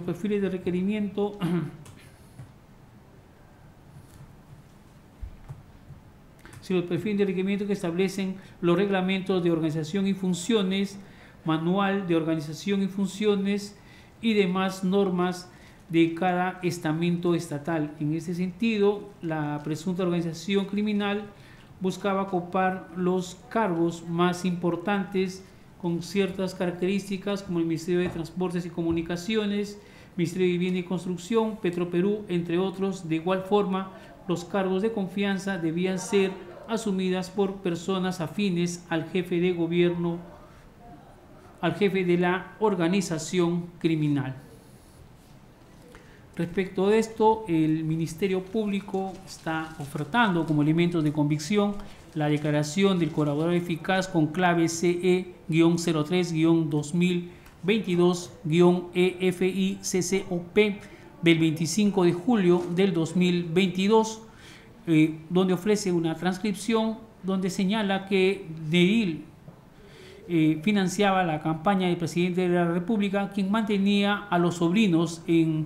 establecen los reglamentos de organización y funciones, manual de organización y funciones y demás normas de cada estamento estatal. En ese sentido, la presunta organización criminal buscaba copar los cargos más importantes con ciertas características, como el Ministerio de Transportes y Comunicaciones, Ministerio de Vivienda y Construcción, Petroperú, entre otros. De igual forma, los cargos de confianza debían ser asumidas por personas afines al jefe de gobierno, al jefe de la organización criminal. Respecto de esto, el Ministerio Público está ofertando como elementos de convicción la declaración del colaborador eficaz con clave CE-03-2022-EFI-CCOP del 25 de julio del 2022, donde ofrece una transcripción donde señala que Nedil financiaba la campaña del presidente de la República, quien mantenía a los sobrinos en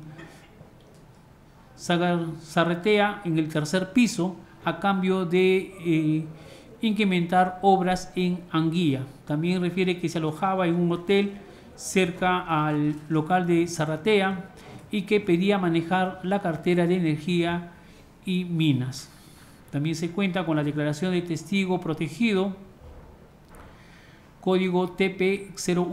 Zarratea, en el tercer piso, a cambio de incrementar obras en Anguía. También refiere que se alojaba en un hotel cerca al local de Zarratea y que pedía manejar la cartera de energía y minas. También se cuenta con la declaración de testigo protegido, código TP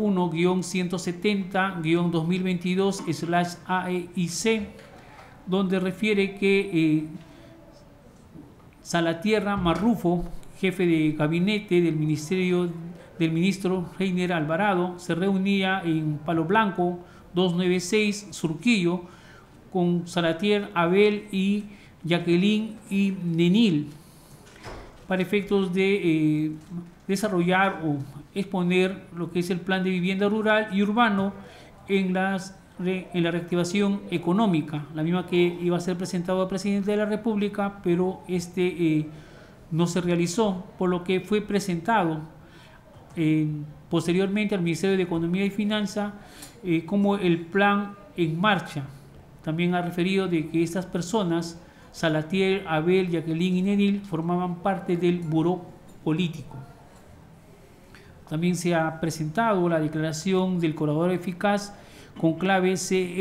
01-170-2022/AEIC, donde refiere que Salvatierra Marrufo, jefe de gabinete del ministro Reiner Alvarado, se reunía en Palo Blanco 296 Surquillo con Salatier, Abel y Jacqueline y Nenil para efectos de desarrollar o exponer lo que es el plan de vivienda rural y urbano en la reactivación económica, la misma que iba a ser presentado al presidente de la República, pero no se realizó, por lo que fue presentado posteriormente al Ministerio de Economía y Finanza como el plan en marcha. También ha referido de que estas personas, Salatier, Abel, Jacqueline y Nenil, formaban parte del buró político. También se ha presentado la declaración del colaborador eficaz con clave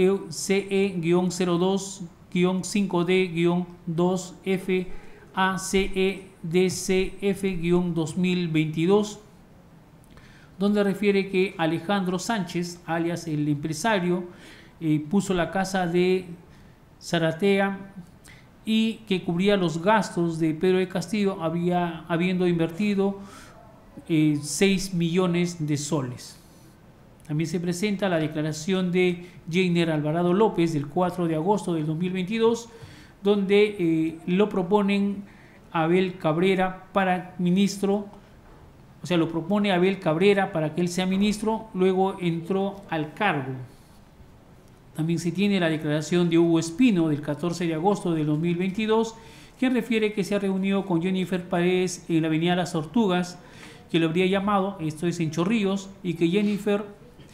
CE-02-5D-2FACEDCF-2022, donde refiere que Alejandro Sánchez, alias el empresario, puso la casa de Zarratea y que cubría los gastos de Pedro de Castillo, habiendo invertido 6 millones de soles. También se presenta la declaración de Reiner Alvarado López del 4 de agosto del 2022, donde lo proponen Abel Cabrera para ministro, o sea, lo propone Abel Cabrera para que él sea ministro, luego entró al cargo. También se tiene la declaración de Hugo Espino del 14 de agosto del 2022, que refiere que se ha reunido con Jennifer Paredes en la avenida Las Tortugas, que lo habría llamado, esto es en Chorrillos, y que Jennifer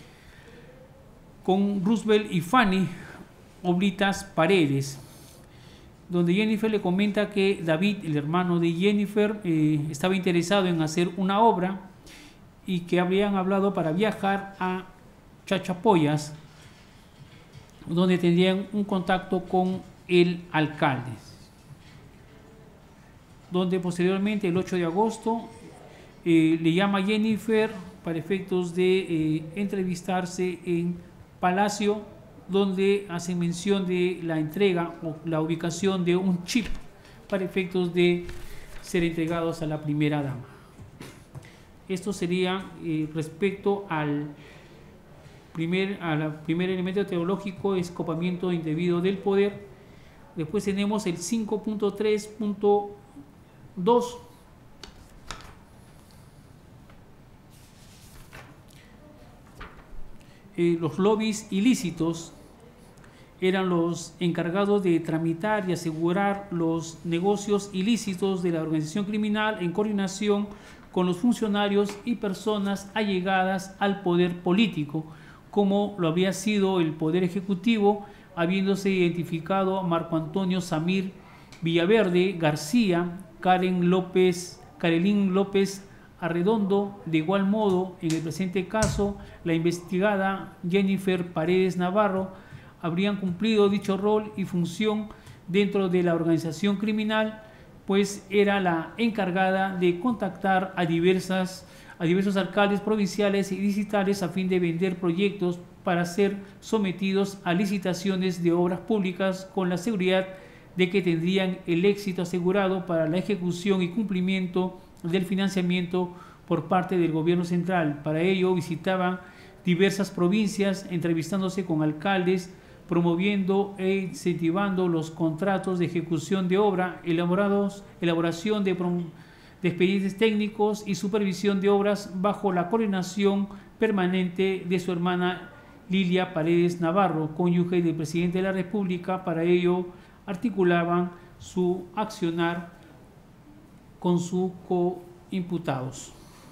con Roosevelt y Fanny Oblitas Paredes, donde Jennifer le comenta que David, el hermano de Jennifer, estaba interesado en hacer una obra y que habrían hablado para viajar a Chachapoyas, donde tendrían un contacto con el alcalde, donde posteriormente el 8 de agosto le llama a Jennifer para efectos de entrevistarse en Palacio, donde hace mención de la entrega o la ubicación de un chip para efectos de ser entregados a la primera dama. Esto sería respecto al primer elemento teológico, escopamiento indebido del poder. Después tenemos el 5.3.2, los lobbies ilícitos. eran los encargados de tramitar y asegurar los negocios ilícitos de la organización criminal en coordinación con los funcionarios y personas allegadas al poder político, como lo había sido el Poder Ejecutivo, habiéndose identificado a Marco Antonio Samir Villaverde García, Karelín López Arredondo. De igual modo, en el presente caso, la investigada Jennifer Paredes Navarro habrían cumplido dicho rol y función dentro de la organización criminal, pues era la encargada de contactar a diversos alcaldes provinciales y distritales a fin de vender proyectos para ser sometidos a licitaciones de obras públicas con la seguridad de que tendrían el éxito asegurado para la ejecución y cumplimiento del financiamiento por parte del gobierno central. Para ello visitaban diversas provincias, entrevistándose con alcaldes, promoviendo e incentivando los contratos de ejecución de obra, elaboración de expedientes técnicos y supervisión de obras bajo la coordinación permanente de su hermana Lilia Paredes Navarro, cónyuge del presidente de la República. Para ello articulaban su accionar con sus coimputados.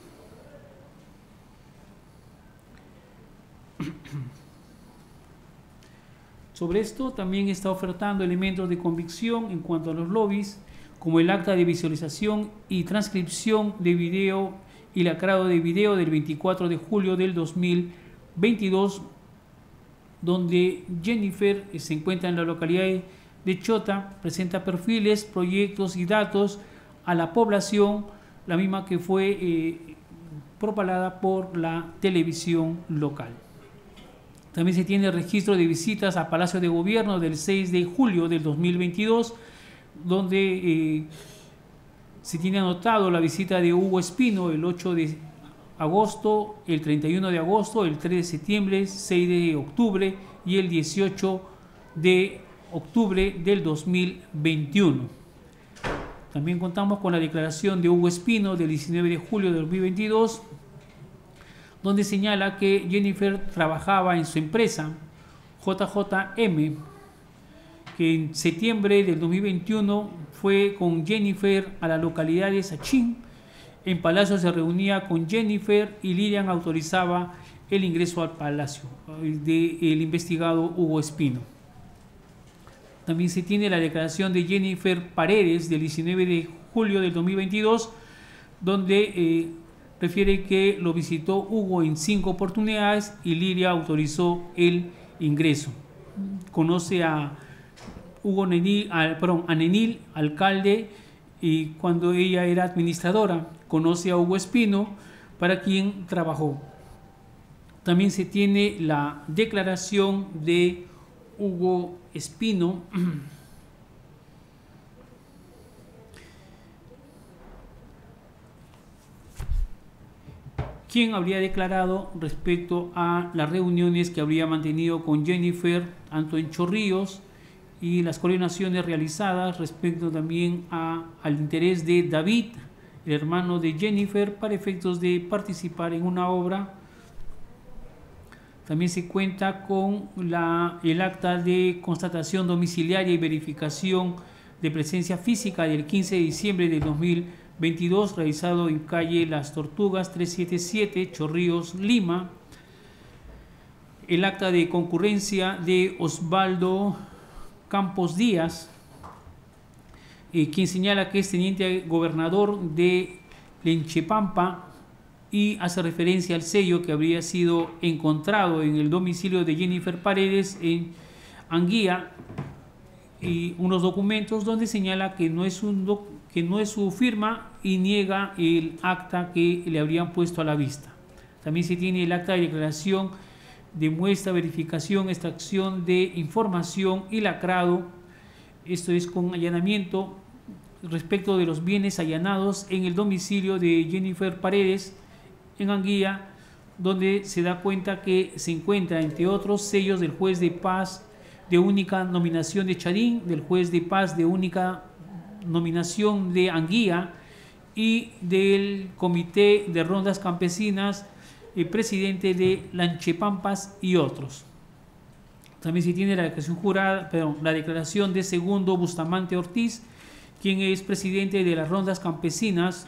Sobre esto también está ofertando elementos de convicción en cuanto a los lobbies, como el acta de visualización y transcripción de video y lacrado de video del 24 de julio del 2022, donde Jennifer se encuentra en la localidad de Chota, presenta perfiles, proyectos y datos a la población, la misma que fue propalada por la televisión local. También se tiene registro de visitas a Palacio de Gobierno del 6 de julio del 2022, donde se tiene anotado la visita de Hugo Espino el 8 de agosto, el 31 de agosto, el 3 de septiembre, 6 de octubre y el 18 de octubre del 2021. También contamos con la declaración de Hugo Espino del 19 de julio del 2022, donde señala que Jennifer trabajaba en su empresa JJM, que en septiembre del 2021 fue con Jennifer a la localidad de Sachín. En Palacio se reunía con Jennifer y Lilian autorizaba el ingreso al Palacio del investigado Hugo Espino. También se tiene la declaración de Jennifer Paredes del 19 de julio del 2022, donde refiere que lo visitó Hugo en 5 oportunidades y Lilia autorizó el ingreso. Conoce a Hugo Nenil, a Nenil, alcalde, y cuando ella era administradora. Conoce a Hugo Espino, para quien trabajó. También se tiene la declaración de Hugo Espino, quien habría declarado respecto a las reuniones que habría mantenido con Jennifer, tanto en Chorrillos, y las coordinaciones realizadas respecto también al interés de David, el hermano de Jennifer, para efectos de participar en una obra. También se cuenta con el acta de constatación domiciliaria y verificación de presencia física del 15 de diciembre de 2022, realizado en calle Las Tortugas 377, Chorrillos, Lima. El acta de concurrencia de Osvaldo Campos Díaz, quien señala que es teniente gobernador de Lenchepampa, y hace referencia al sello que habría sido encontrado en el domicilio de Jennifer Paredes en Anguía, y unos documentos donde señala que no es su firma y niega el acta que le habrían puesto a la vista. También se tiene el acta de declaración de muestra, verificación, extracción de información y lacrado. Esto es con allanamiento respecto de los bienes allanados en el domicilio de Jennifer Paredes en Anguía, donde se da cuenta que se encuentra, entre otros, sellos del juez de paz de única nominación de Charín, del juez de paz de única nominación de Anguía y del comité de rondas campesinas, el presidente de Lanchepampas y otros. También se tiene la declaración jurada, la declaración de Segundo Bustamante Ortiz, quien es presidente de las Rondas Campesinas,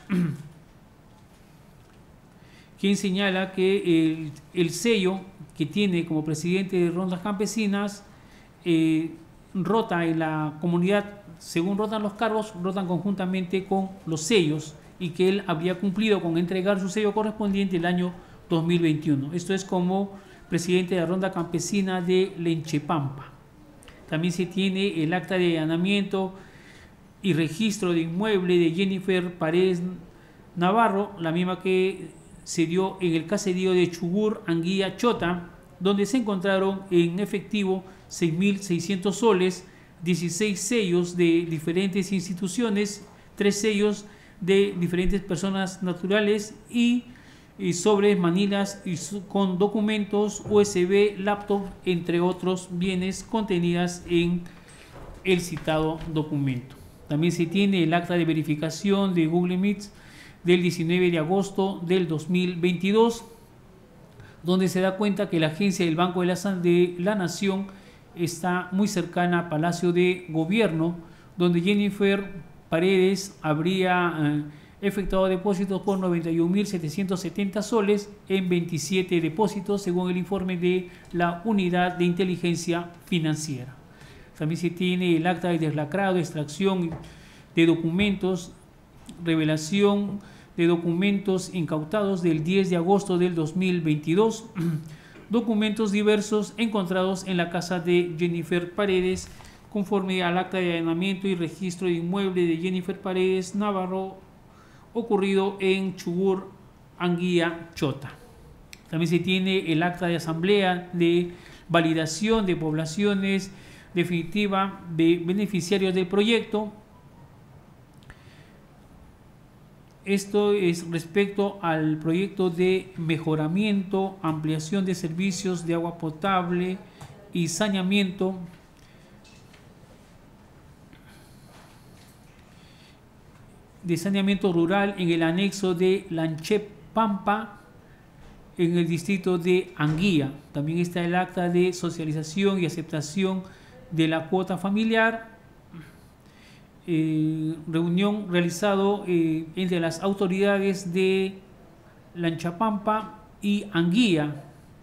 quien señala que el sello que tiene como presidente de Rondas Campesinas rota en la comunidad, según rotan los cargos, rotan conjuntamente con los sellos, y que él habría cumplido con entregar su sello correspondiente el año 2021. Esto es como presidente de la Ronda Campesina de Lenchepampa. También se tiene el acta de allanamiento y registro de inmueble de Jennifer Paredes Navarro, la misma que se dio en el caserío de Chugur, Anguía, Chota, donde se encontraron en efectivo 6.600 soles, 16 sellos de diferentes instituciones, 3 sellos de diferentes personas naturales y sobres, manilas con documentos, USB, laptop, entre otros bienes contenidas en el citado documento. También se tiene el acta de verificación de Google Meets del 19 de agosto del 2022, donde se da cuenta que la agencia del Banco de la Nación está muy cercana a Palacio de Gobierno, donde Jennifer Paredes habría efectuado depósitos por 91.770 soles en 27 depósitos, según el informe de la Unidad de Inteligencia Financiera. También se tiene el acta de deslacrado, extracción de documentos, revelación de documentos incautados del 10 de agosto del 2022, documentos diversos encontrados en la casa de Jennifer Paredes, conforme al acta de allanamiento y registro de inmueble de Jennifer Paredes Navarro, ocurrido en Chugur, Anguía, Chota. También se tiene el acta de asamblea de validación de poblaciones definitiva de beneficiarios del proyecto. Esto es respecto al proyecto de mejoramiento, ampliación de servicios de agua potable y saneamiento rural en el anexo de Lanchepampa, en el distrito de Anguía. También está el acta de socialización y aceptación de la cuota familiar, reunión realizado entre las autoridades de Lanchepampa y Anguía,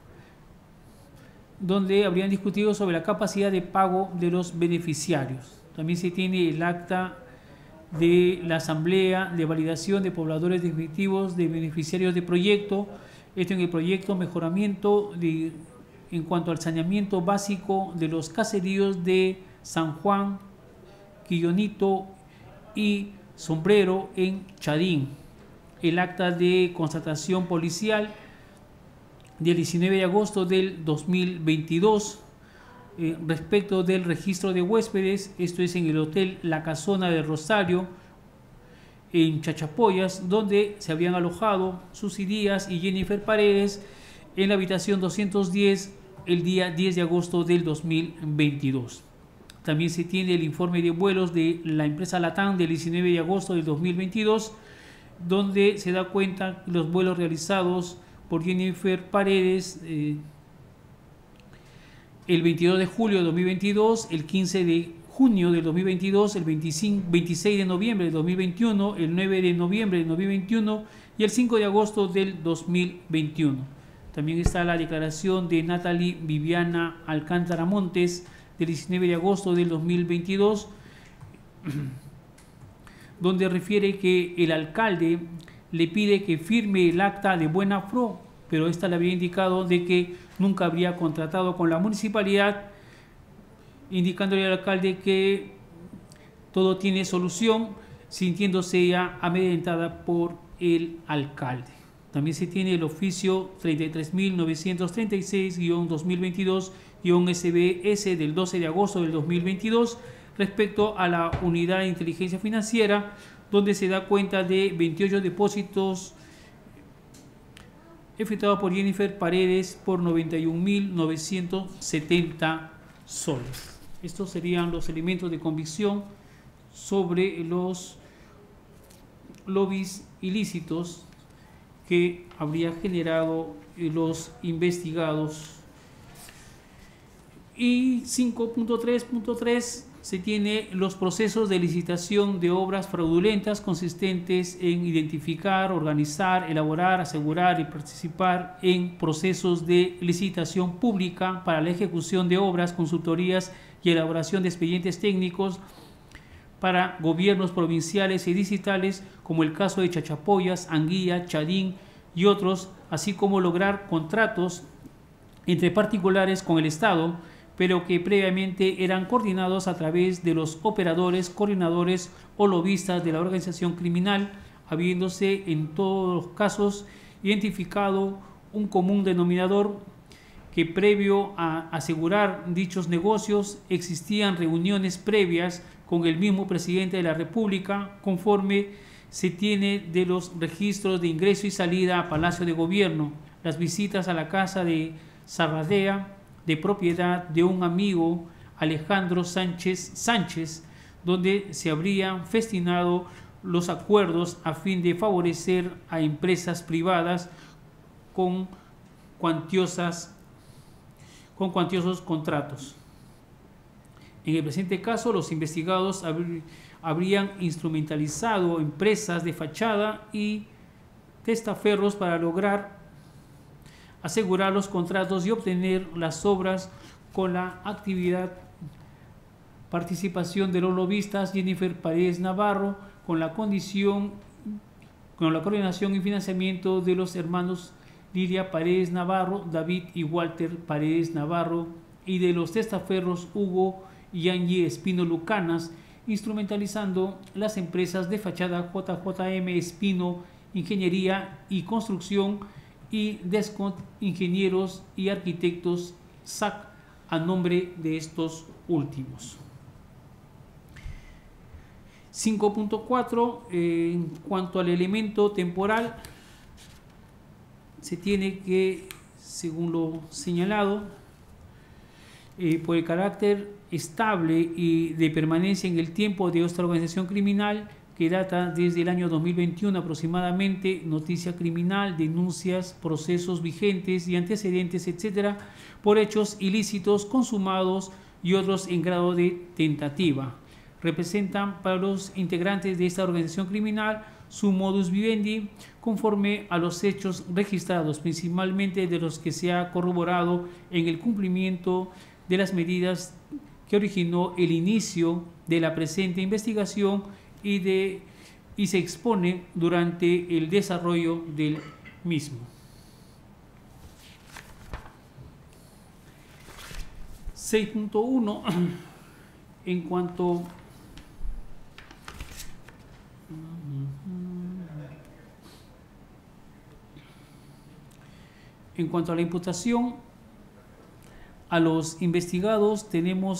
donde habrían discutido sobre la capacidad de pago de los beneficiarios. También se tiene el acta de la asamblea de validación de pobladores definitivos de beneficiarios de proyecto, esto en el proyecto mejoramiento en cuanto al saneamiento básico de los caseríos de San Juan, Quillonito y Sombrero en Chadín. El acta de constatación policial del 19 de agosto del 2022 respecto del registro de huéspedes, esto es en el Hotel La Casona de Rosario en Chachapoyas, donde se habían alojado Susy Díaz y Jennifer Paredes en la habitación 210 el día 10 de agosto del 2022. También se tiene el informe de vuelos de la empresa Latam del 19 de agosto del 2022, donde se da cuenta los vuelos realizados por Jennifer Paredes el 22 de julio de 2022, el 15 de junio del 2022, el 26 de noviembre del 2021, el 9 de noviembre del 2021 y el 5 de agosto del 2021. También está la declaración de Natalie Viviana Alcántara Montes del 19 de agosto del 2022, donde refiere que el alcalde le pide que firme el acta de buena fe, pero esta le había indicado de que nunca habría contratado con la municipalidad, indicándole al alcalde que todo tiene solución, sintiéndose ya amedrentada por el alcalde. También se tiene el oficio 33.936-2022-SBS del 12 de agosto del 2022 respecto a la unidad de inteligencia financiera, donde se da cuenta de 28 depósitos efectuado por Jennifer Paredes por 91.970 soles. Estos serían los elementos de convicción sobre los lobbies ilícitos que habría generado los investigados Y 5.3.3 se tiene los procesos de licitación de obras fraudulentas consistentes en identificar, organizar, elaborar, asegurar y participar en procesos de licitación pública para la ejecución de obras, consultorías y elaboración de expedientes técnicos para gobiernos provinciales y distritales, como el caso de Chachapoyas, Anguilla, Chadín y otros, así como lograr contratos entre particulares con el Estado, pero que previamente eran coordinados a través de los operadores, coordinadores o lobistas de la organización criminal, habiéndose en todos los casos identificado un común denominador que previo a asegurar dichos negocios existían reuniones previas con el mismo presidente de la República, conforme se tiene de los registros de ingreso y salida a Palacio de Gobierno, las visitas a la casa de Sarradea, de propiedad de un amigo, Alejandro Sánchez, donde se habrían festinado los acuerdos a fin de favorecer a empresas privadas con cuantiosos contratos. En el presente caso, los investigados habrían instrumentalizado empresas de fachada y testaferros para lograr asegurar los contratos y obtener las obras con la actividad participación de los lobistas Jennifer Paredes Navarro, con la coordinación y financiamiento de los hermanos Lilia Paredes Navarro, David y Walter Paredes Navarro, y de los testaferros Hugo y Angie Espino Lucanas, instrumentalizando las empresas de fachada JJM Espino Ingeniería y Construcción y Descont Ingenieros y Arquitectos SAC, a nombre de estos últimos. 5.4, en cuanto al elemento temporal, se tiene que, según lo señalado, por el carácter estable y de permanencia en el tiempo de esta organización criminal, que data desde el año 2021 aproximadamente, noticia criminal, denuncias, procesos vigentes y antecedentes, etcétera, por hechos ilícitos consumados y otros en grado de tentativa. Representan para los integrantes de esta organización criminal su modus vivendi conforme a los hechos registrados, principalmente de los que se ha corroborado en el cumplimiento de las medidas que originó el inicio de la presente investigación y se expone durante el desarrollo del mismo. 6.1, en cuanto a la imputación a los investigados, tenemos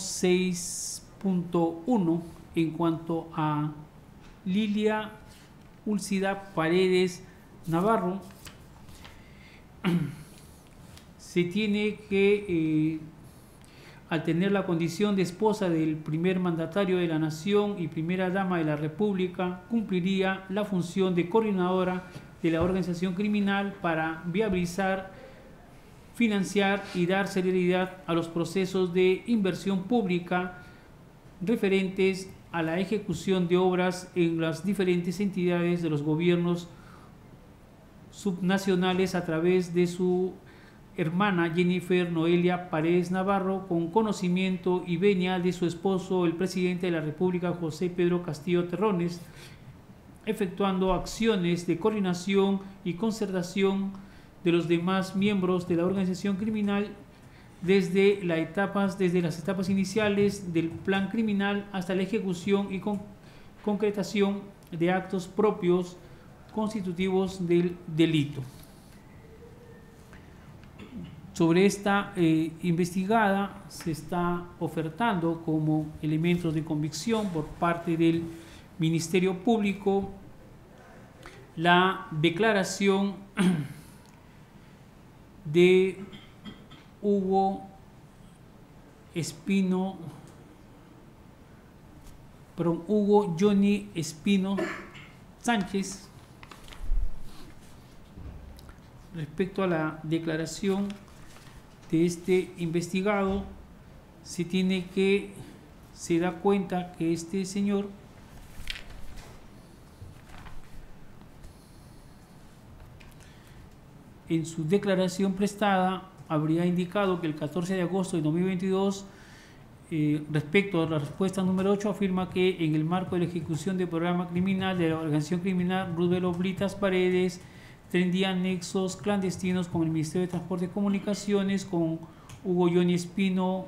6.1 en cuanto a Lilia Úlcida Paredes Navarro. Se tiene que, al tener la condición de esposa del primer mandatario de la Nación y primera dama de la República, cumpliría la función de coordinadora de la organización criminal para viabilizar, financiar y dar celeridad a los procesos de inversión pública referentes a la ejecución de obras en las diferentes entidades de los gobiernos subnacionales a través de su hermana Jennifer Noelia Paredes Navarro, con conocimiento y venia de su esposo, el presidente de la República, José Pedro Castillo Terrones, efectuando acciones de coordinación y concertación de los demás miembros de la organización criminal desde las etapas iniciales del plan criminal hasta la ejecución y concretación de actos propios constitutivos del delito. Sobre esta investigada se está ofertando como elementos de convicción por parte del Ministerio Público la declaración de Hugo Johnny Espino Sánchez. Respecto a la declaración de este investigado, se da cuenta que este señor en su declaración prestada habría indicado que el 14 de agosto de 2022, respecto a la respuesta número 8, afirma que en el marco de la ejecución del programa criminal de la organización criminal Roosevelt Oblitas Paredes, tendía nexos clandestinos con el Ministerio de Transporte y Comunicaciones, con Hugo Johnny Espino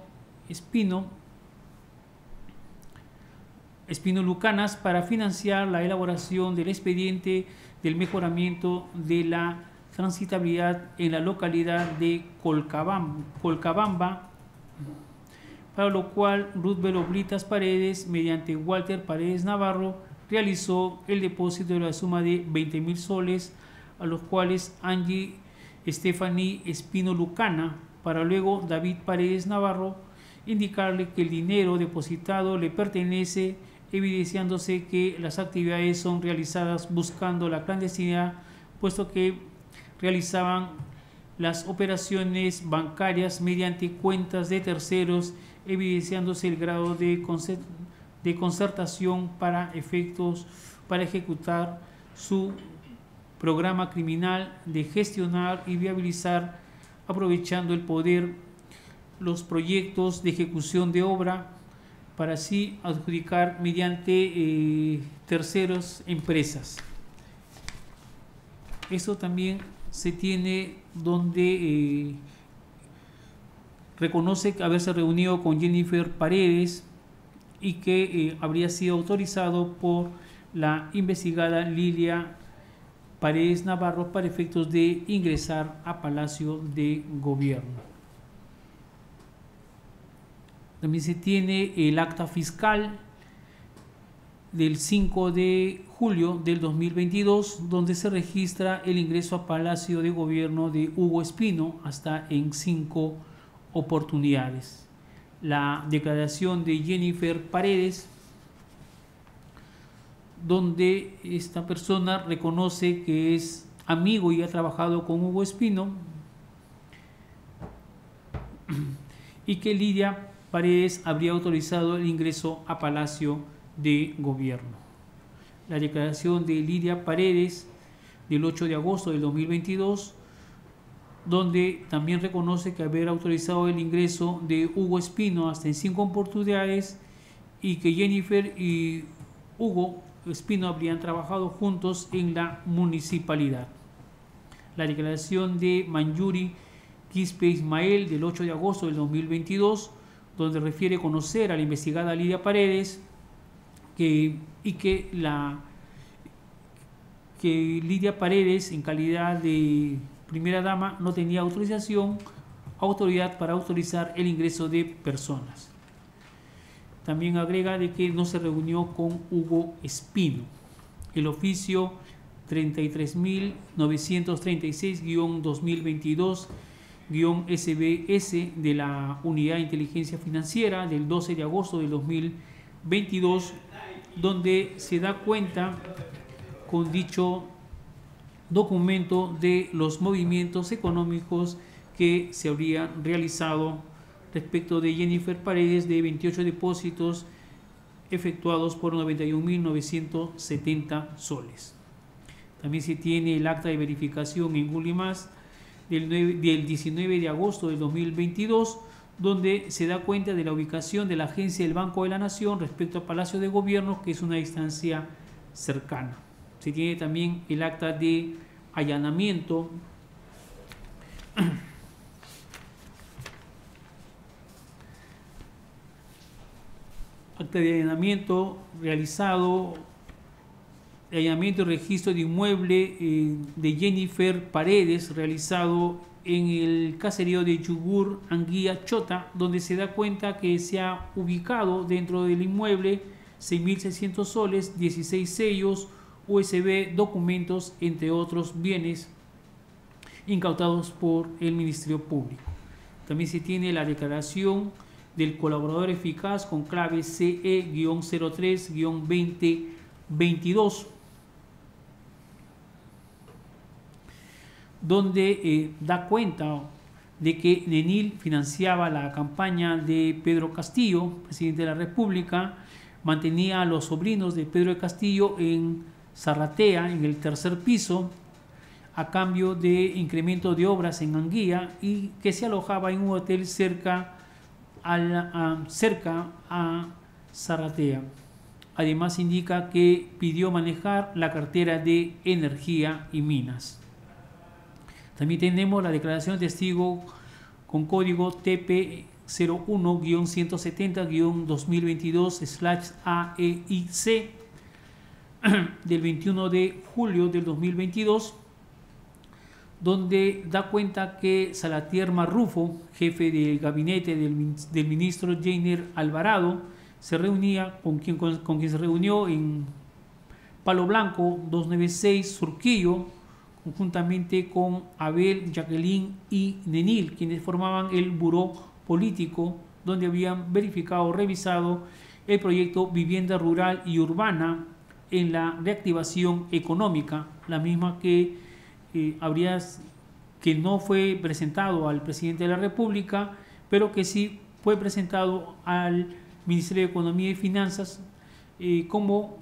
Lucanas, para financiar la elaboración del expediente del mejoramiento de la transitabilidad en la localidad de Colcabamba, para lo cual Roosevelt Oblitas Paredes, mediante Walter Paredes Navarro, realizó el depósito de la suma de 20.000 soles, a los cuales Angie Stephanie Espino Lucana, para luego David Paredes Navarro indicarle que el dinero depositado le pertenece, evidenciándose que las actividades son realizadas buscando la clandestinidad, puesto que realizaban las operaciones bancarias mediante cuentas de terceros, evidenciándose el grado de concertación para ejecutar su programa criminal de gestionar y viabilizar, aprovechando el poder, los proyectos de ejecución de obra para así adjudicar mediante terceros empresas. Eso también se tiene donde reconoce haberse reunido con Jennifer Paredes y que habría sido autorizado por la investigada Lilia Paredes Navarro para efectos de ingresar a Palacio de Gobierno. También se tiene el acta fiscal del 5 de julio del 2022, donde se registra el ingreso a Palacio de Gobierno de Hugo Espino hasta en 5 oportunidades. La declaración de Jennifer Paredes, donde esta persona reconoce que es amigo y ha trabajado con Hugo Espino, y que Lidia Paredes habría autorizado el ingreso a Palacio de Gobierno. La declaración de Lidia Paredes del 8 de agosto del 2022, donde también reconoce que haber autorizado el ingreso de Hugo Espino hasta en 5 oportunidades y que Jennifer y Hugo Espino habrían trabajado juntos en la municipalidad. La declaración de Manjuri Quispe Ismael del 8 de agosto del 2022, donde refiere conocer a la investigada Lidia Paredes que Lidia Paredes, en calidad de primera dama, no tenía autoridad para autorizar el ingreso de personas. También agrega de que no se reunió con Hugo Espino. El oficio 33.936-2022-SBS de la Unidad de Inteligencia Financiera del 12 de agosto del 2022, donde se da cuenta con dicho documento de los movimientos económicos que se habrían realizado respecto de Jennifer Paredes, de 28 depósitos efectuados por 91.970 soles. También se tiene el acta de verificación en Gulimas del 19 de agosto del 2022, donde se da cuenta de la ubicación de la agencia del Banco de la Nación respecto a Palacio de Gobierno, que es una distancia cercana. Se tiene también el acta de allanamiento realizado, de allanamiento y registro de inmueble de Jennifer Paredes, realizado en el caserío de Yugur, Anguía, Chota, donde se da cuenta que se ha ubicado dentro del inmueble 6.600 soles, 16 sellos, USB, documentos, entre otros bienes incautados por el Ministerio Público. También se tiene la declaración del colaborador eficaz con clave CE-03-2022, donde da cuenta de que Nenil financiaba la campaña de Pedro Castillo, presidente de la República, mantenía a los sobrinos de Pedro de Castillo en Zarratea, en el tercer piso, a cambio de incremento de obras en Anguía, y que se alojaba en un hotel cerca a Zarratea. Además indica que pidió manejar la cartera de Energía y Minas. También tenemos la declaración de testigo con código TP 01-170-2022/AEIC del 21 de julio del 2022, donde da cuenta que Salatiel Marrufo, jefe del gabinete del ministro Jainer Alvarado, se reunía con quien se reunió en Palo Blanco 296 Surquillo, conjuntamente con Abel, Jacqueline y Nenil, quienes formaban el buró político, donde habían verificado, revisado el proyecto Vivienda Rural y Urbana en la reactivación económica, la misma que no fue presentado al presidente de la República, pero que sí fue presentado al Ministerio de Economía y Finanzas como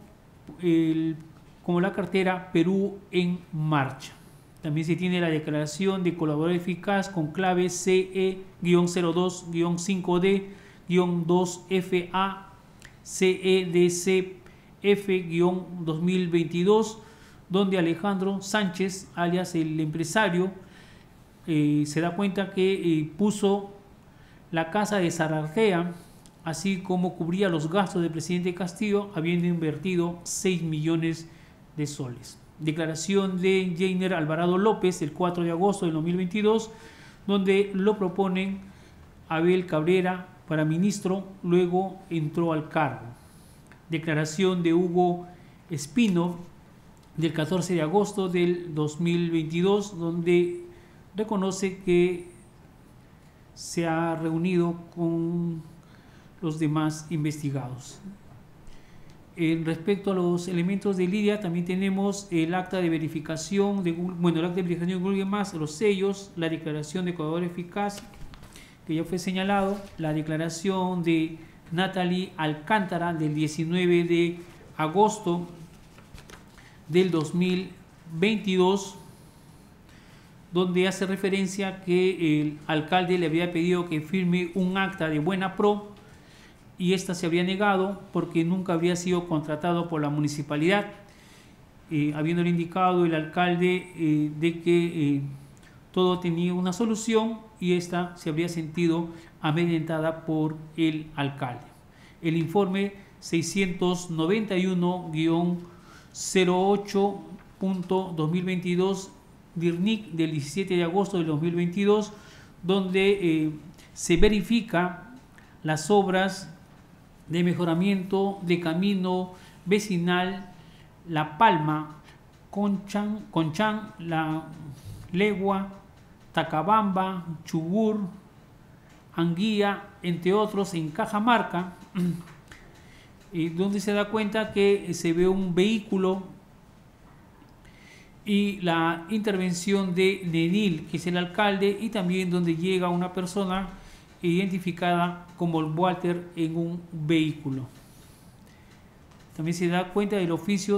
la cartera Perú en Marcha. También se tiene la declaración de colaborador eficaz con clave CE-02-5D-2FA CEDCF-2022, donde Alejandro Sánchez, alias el empresario, se da cuenta que puso la casa de Zarratea, así como cubría los gastos del presidente Castillo, habiendo invertido 6 millones de soles. Declaración de Jainer Alvarado López el 4 de agosto del 2022, donde lo proponen Abel Cabrera para ministro, luego entró al cargo. Declaración de Hugo Espino del 14 de agosto del 2022, donde reconoce que se ha reunido con los demás investigados. Respecto a los elementos de Lidia, también tenemos el acta de verificación de Google Más, los sellos, la declaración de colaborador eficaz, que ya fue señalado, la declaración de Natalie Alcántara del 19 de agosto del 2022, donde hace referencia que el alcalde le había pedido que firme un acta de buena pro, y esta se había negado porque nunca había sido contratado por la municipalidad, habiéndole indicado el alcalde de que todo tenía una solución, y esta se habría sentido amedrentada por el alcalde. El informe 691-08.2022 DIRNIC del 17 de agosto del 2022, donde se verifica las obras de mejoramiento de camino vecinal La Palma, Conchán, La Legua, Tacabamba, Chubur, Anguía, entre otros, en Cajamarca, donde se da cuenta que se ve un vehículo y la intervención de Nenil, que es el alcalde, y también donde llega una persona identificada como Walter en un vehículo. También se da cuenta del oficio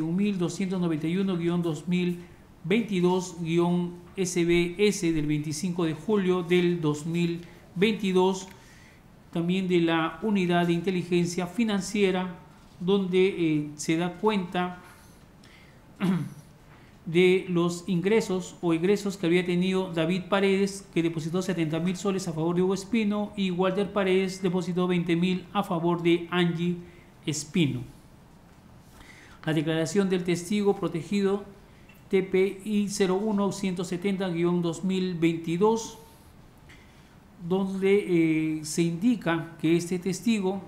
31.291-2022-SBS del 25 de julio del 2022, también de la unidad de inteligencia financiera, donde se da cuenta de los ingresos o egresos que había tenido David Paredes, que depositó 70.000 soles a favor de Hugo Espino, y Walter Paredes depositó 20.000 a favor de Angie Espino. La declaración del testigo protegido TPI 01-170-2022, donde se indica que este testigo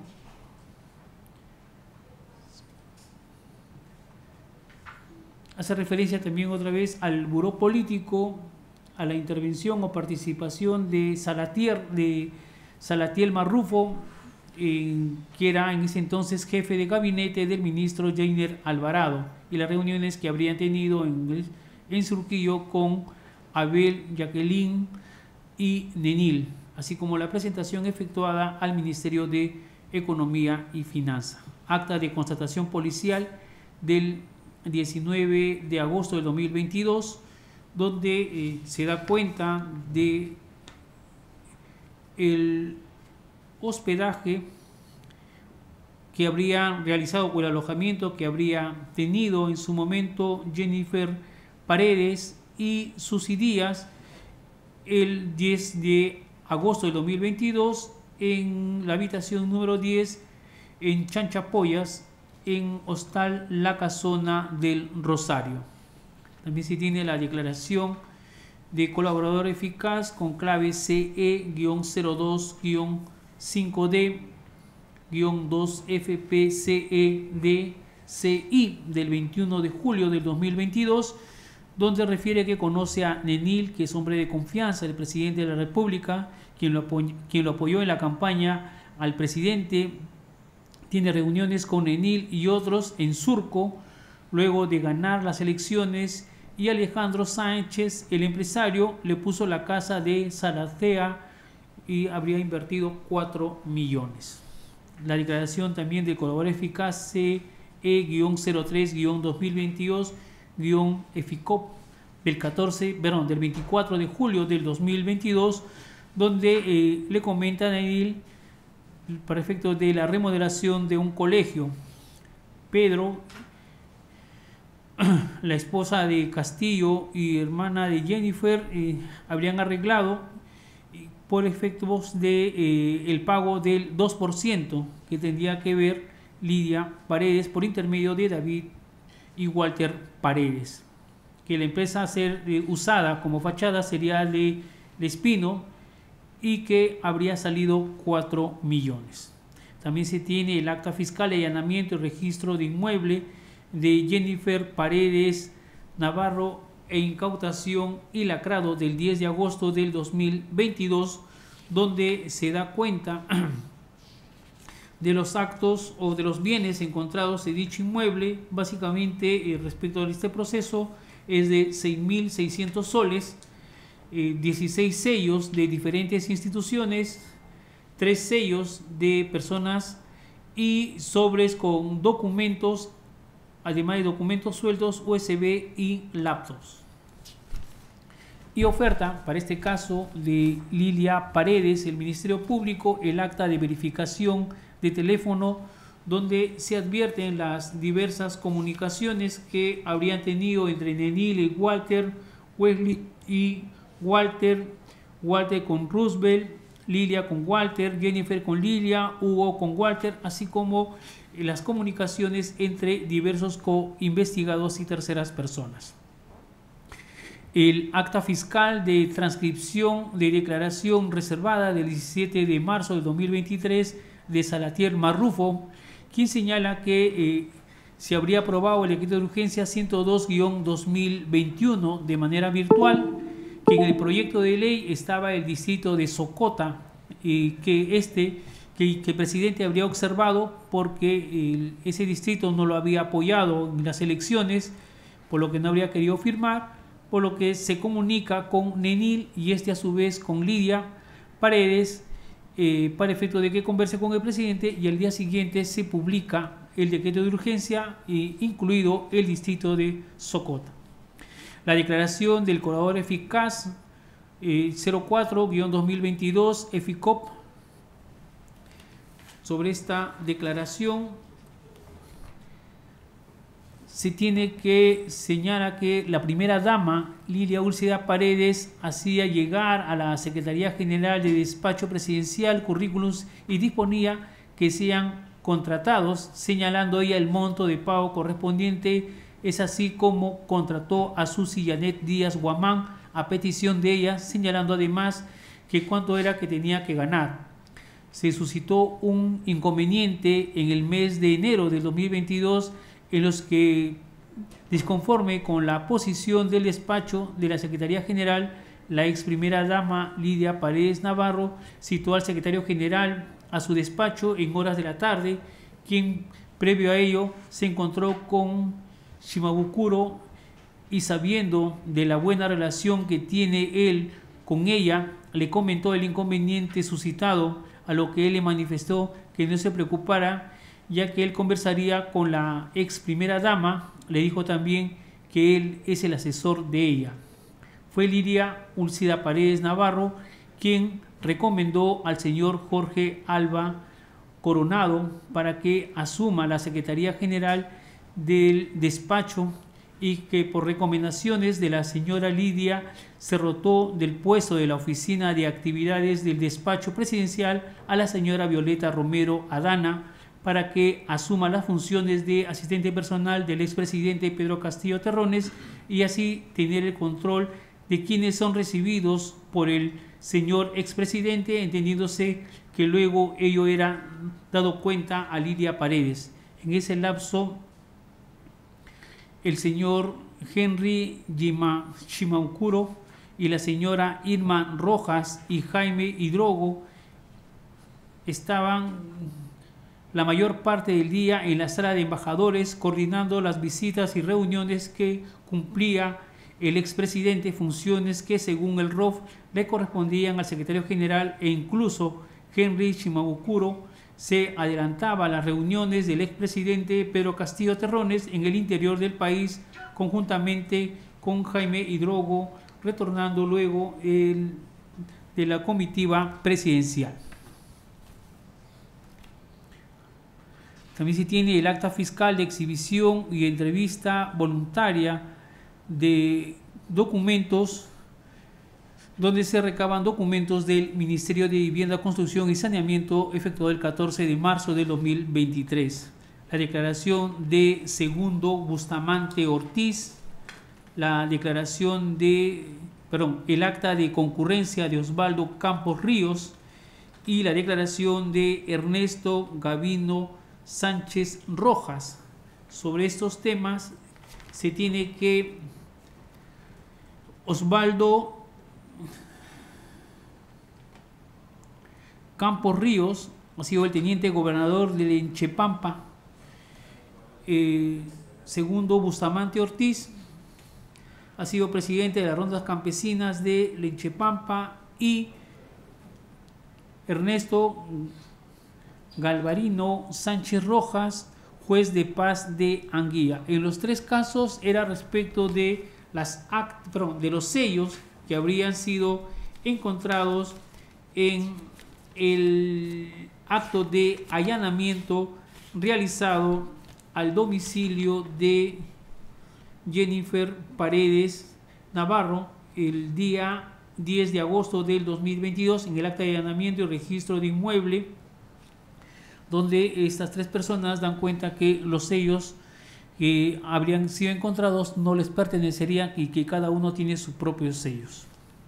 hace referencia también otra vez al buró político, a la intervención o participación de Salatiel Marrufo, que era en ese entonces jefe de gabinete del ministro Jainer Alvarado, y las reuniones que habrían tenido en Surquillo con Abel, Jacqueline y Nenil, así como la presentación efectuada al Ministerio de Economía y Finanzas. Acta de constatación policial del 19 de agosto del 2022, donde se da cuenta de el hospedaje que habría realizado o el alojamiento que habría tenido en su momento Jennifer Paredes y Susy Díaz el 10 de agosto del 2022 en la habitación número 10 en Chanchapoyas, en Hostal La Casona del Rosario. También se tiene la declaración de colaborador eficaz con clave CE-02-5D-2FPCEDCI del 21 de julio del 2022, donde refiere que conoce a Nenil, que es hombre de confianza del presidente de la República, quien lo apoyó en la campaña al presidente. Tiene reuniones con Nenil y otros en Surco, luego de ganar las elecciones, y Alejandro Sánchez, el empresario, le puso la casa de Zaratea y habría invertido 4 millones. La declaración también del colaborador eficaz CE-03-2022-EFICOP del 24 de julio del 2022, donde le comenta a Nenil para efectos de la remodelación de un colegio. Pedro, la esposa de Castillo y hermana de Jennifer, habrían arreglado por efectos de el pago del 2% que tendría que ver Lidia Paredes por intermedio de David y Walter Paredes, que la empresa a ser usada como fachada sería de Espino y que habría salido 4 millones. También se tiene el acta fiscal de allanamiento y registro de inmueble de Jennifer Paredes Navarro e incautación y lacrado del 10 de agosto del 2022, donde se da cuenta de los actos o de los bienes encontrados en dicho inmueble. Básicamente, respecto a este proceso, es de 6.600 soles, 16 sellos de diferentes instituciones, 3 sellos de personas y sobres con documentos, además de documentos sueltos, USB y laptops. Y oferta, para este caso de Lilia Paredes, el Ministerio Público, el acta de verificación de teléfono, donde se advierten las diversas comunicaciones que habrían tenido entre Nenil y Walter, Wesley y Walter, Walter con Roosevelt, Lilia con Walter, Jennifer con Lilia, Hugo con Walter, así como las comunicaciones entre diversos co-investigados y terceras personas. El acta fiscal de transcripción de declaración reservada del 17 de marzo de 2023 de Salatiel Marrufo, quien señala que se habría aprobado el decreto de urgencia 102-2021 de manera virtual, que en el proyecto de ley estaba el distrito de Socota, que el presidente habría observado porque ese distrito no lo había apoyado en las elecciones, por lo que no habría querido firmar, por lo que se comunica con Nenil y a su vez con Lidia Paredes para efecto de que converse con el presidente, y al día siguiente se publica el decreto de urgencia, incluido el distrito de Socota. La declaración del colaborador eficaz 04-2022 EFICOP. Sobre esta declaración se tiene que señalar que la primera dama, Lilia Úrsula Paredes, hacía llegar a la Secretaría General de Despacho Presidencial currículums y disponía que sean contratados, señalando ella el monto de pago correspondiente. Es así como contrató a Susy Janet Díaz Guamán a petición de ella, señalando además que cuánto era que tenía que ganar. Se suscitó un inconveniente en el mes de enero del 2022 en los que, disconforme con la posición del despacho de la Secretaría General, la ex primera dama Lidia Paredes Navarro citó al secretario general a su despacho en horas de la tarde, quien previo a ello se encontró con Shimabukuro, y sabiendo de la buena relación que tiene él con ella, le comentó el inconveniente suscitado, a lo que él le manifestó que no se preocupara, ya que él conversaría con la ex primera dama. Le dijo también que él es el asesor de ella. Fue Lidia Ulcida Paredes Navarro quien recomendó al señor Jorge Alba Coronado para que asuma la Secretaría General del despacho, y que por recomendaciones de la señora Lidia se rotó del puesto de la oficina de actividades del despacho presidencial a la señora Violeta Romero Adana para que asuma las funciones de asistente personal del expresidente Pedro Castillo Terrones, y así tener el control de quienes son recibidos por el señor expresidente, entendiéndose que luego ello era dado cuenta a Lidia Paredes. En ese lapso, el señor Henry Shimaucuro y la señora Irma Rojas y Jaime Hidrogo estaban la mayor parte del día en la sala de embajadores coordinando las visitas y reuniones que cumplía el expresidente, funciones que según el ROF le correspondían al secretario general, e incluso Henry Shimaucuro se adelantaba a las reuniones del expresidente Pedro Castillo Terrones en el interior del país, conjuntamente con Jaime Hidrogo, retornando luego de la comitiva presidencial. También se tiene el acta fiscal de exhibición y entrevista voluntaria de documentos, donde se recaban documentos del Ministerio de Vivienda, Construcción y Saneamiento, efectuado el 14 de marzo del 2023. La declaración de Segundo Bustamante Ortiz, el acta de concurrencia de Osvaldo Campos Ríos y la declaración de Ernesto Gavino Sánchez Rojas. Sobre estos temas se tiene que Osvaldo Campos Ríos ha sido el teniente gobernador de Lenchepampa. Segundo Bustamante Ortiz ha sido presidente de las rondas campesinas de Lenchepampa, y Ernesto Galvarino Sánchez Rojas, juez de paz de Anguilla. En los tres casos era respecto de los sellos que habrían sido encontrados en el acto de allanamiento realizado al domicilio de Jennifer Paredes Navarro el día 10 de agosto del 2022, en el acta de allanamiento y registro de inmueble, donde estas tres personas dan cuenta que los sellos que habrían sido encontrados no les pertenecerían y que cada uno tiene sus propios sellos.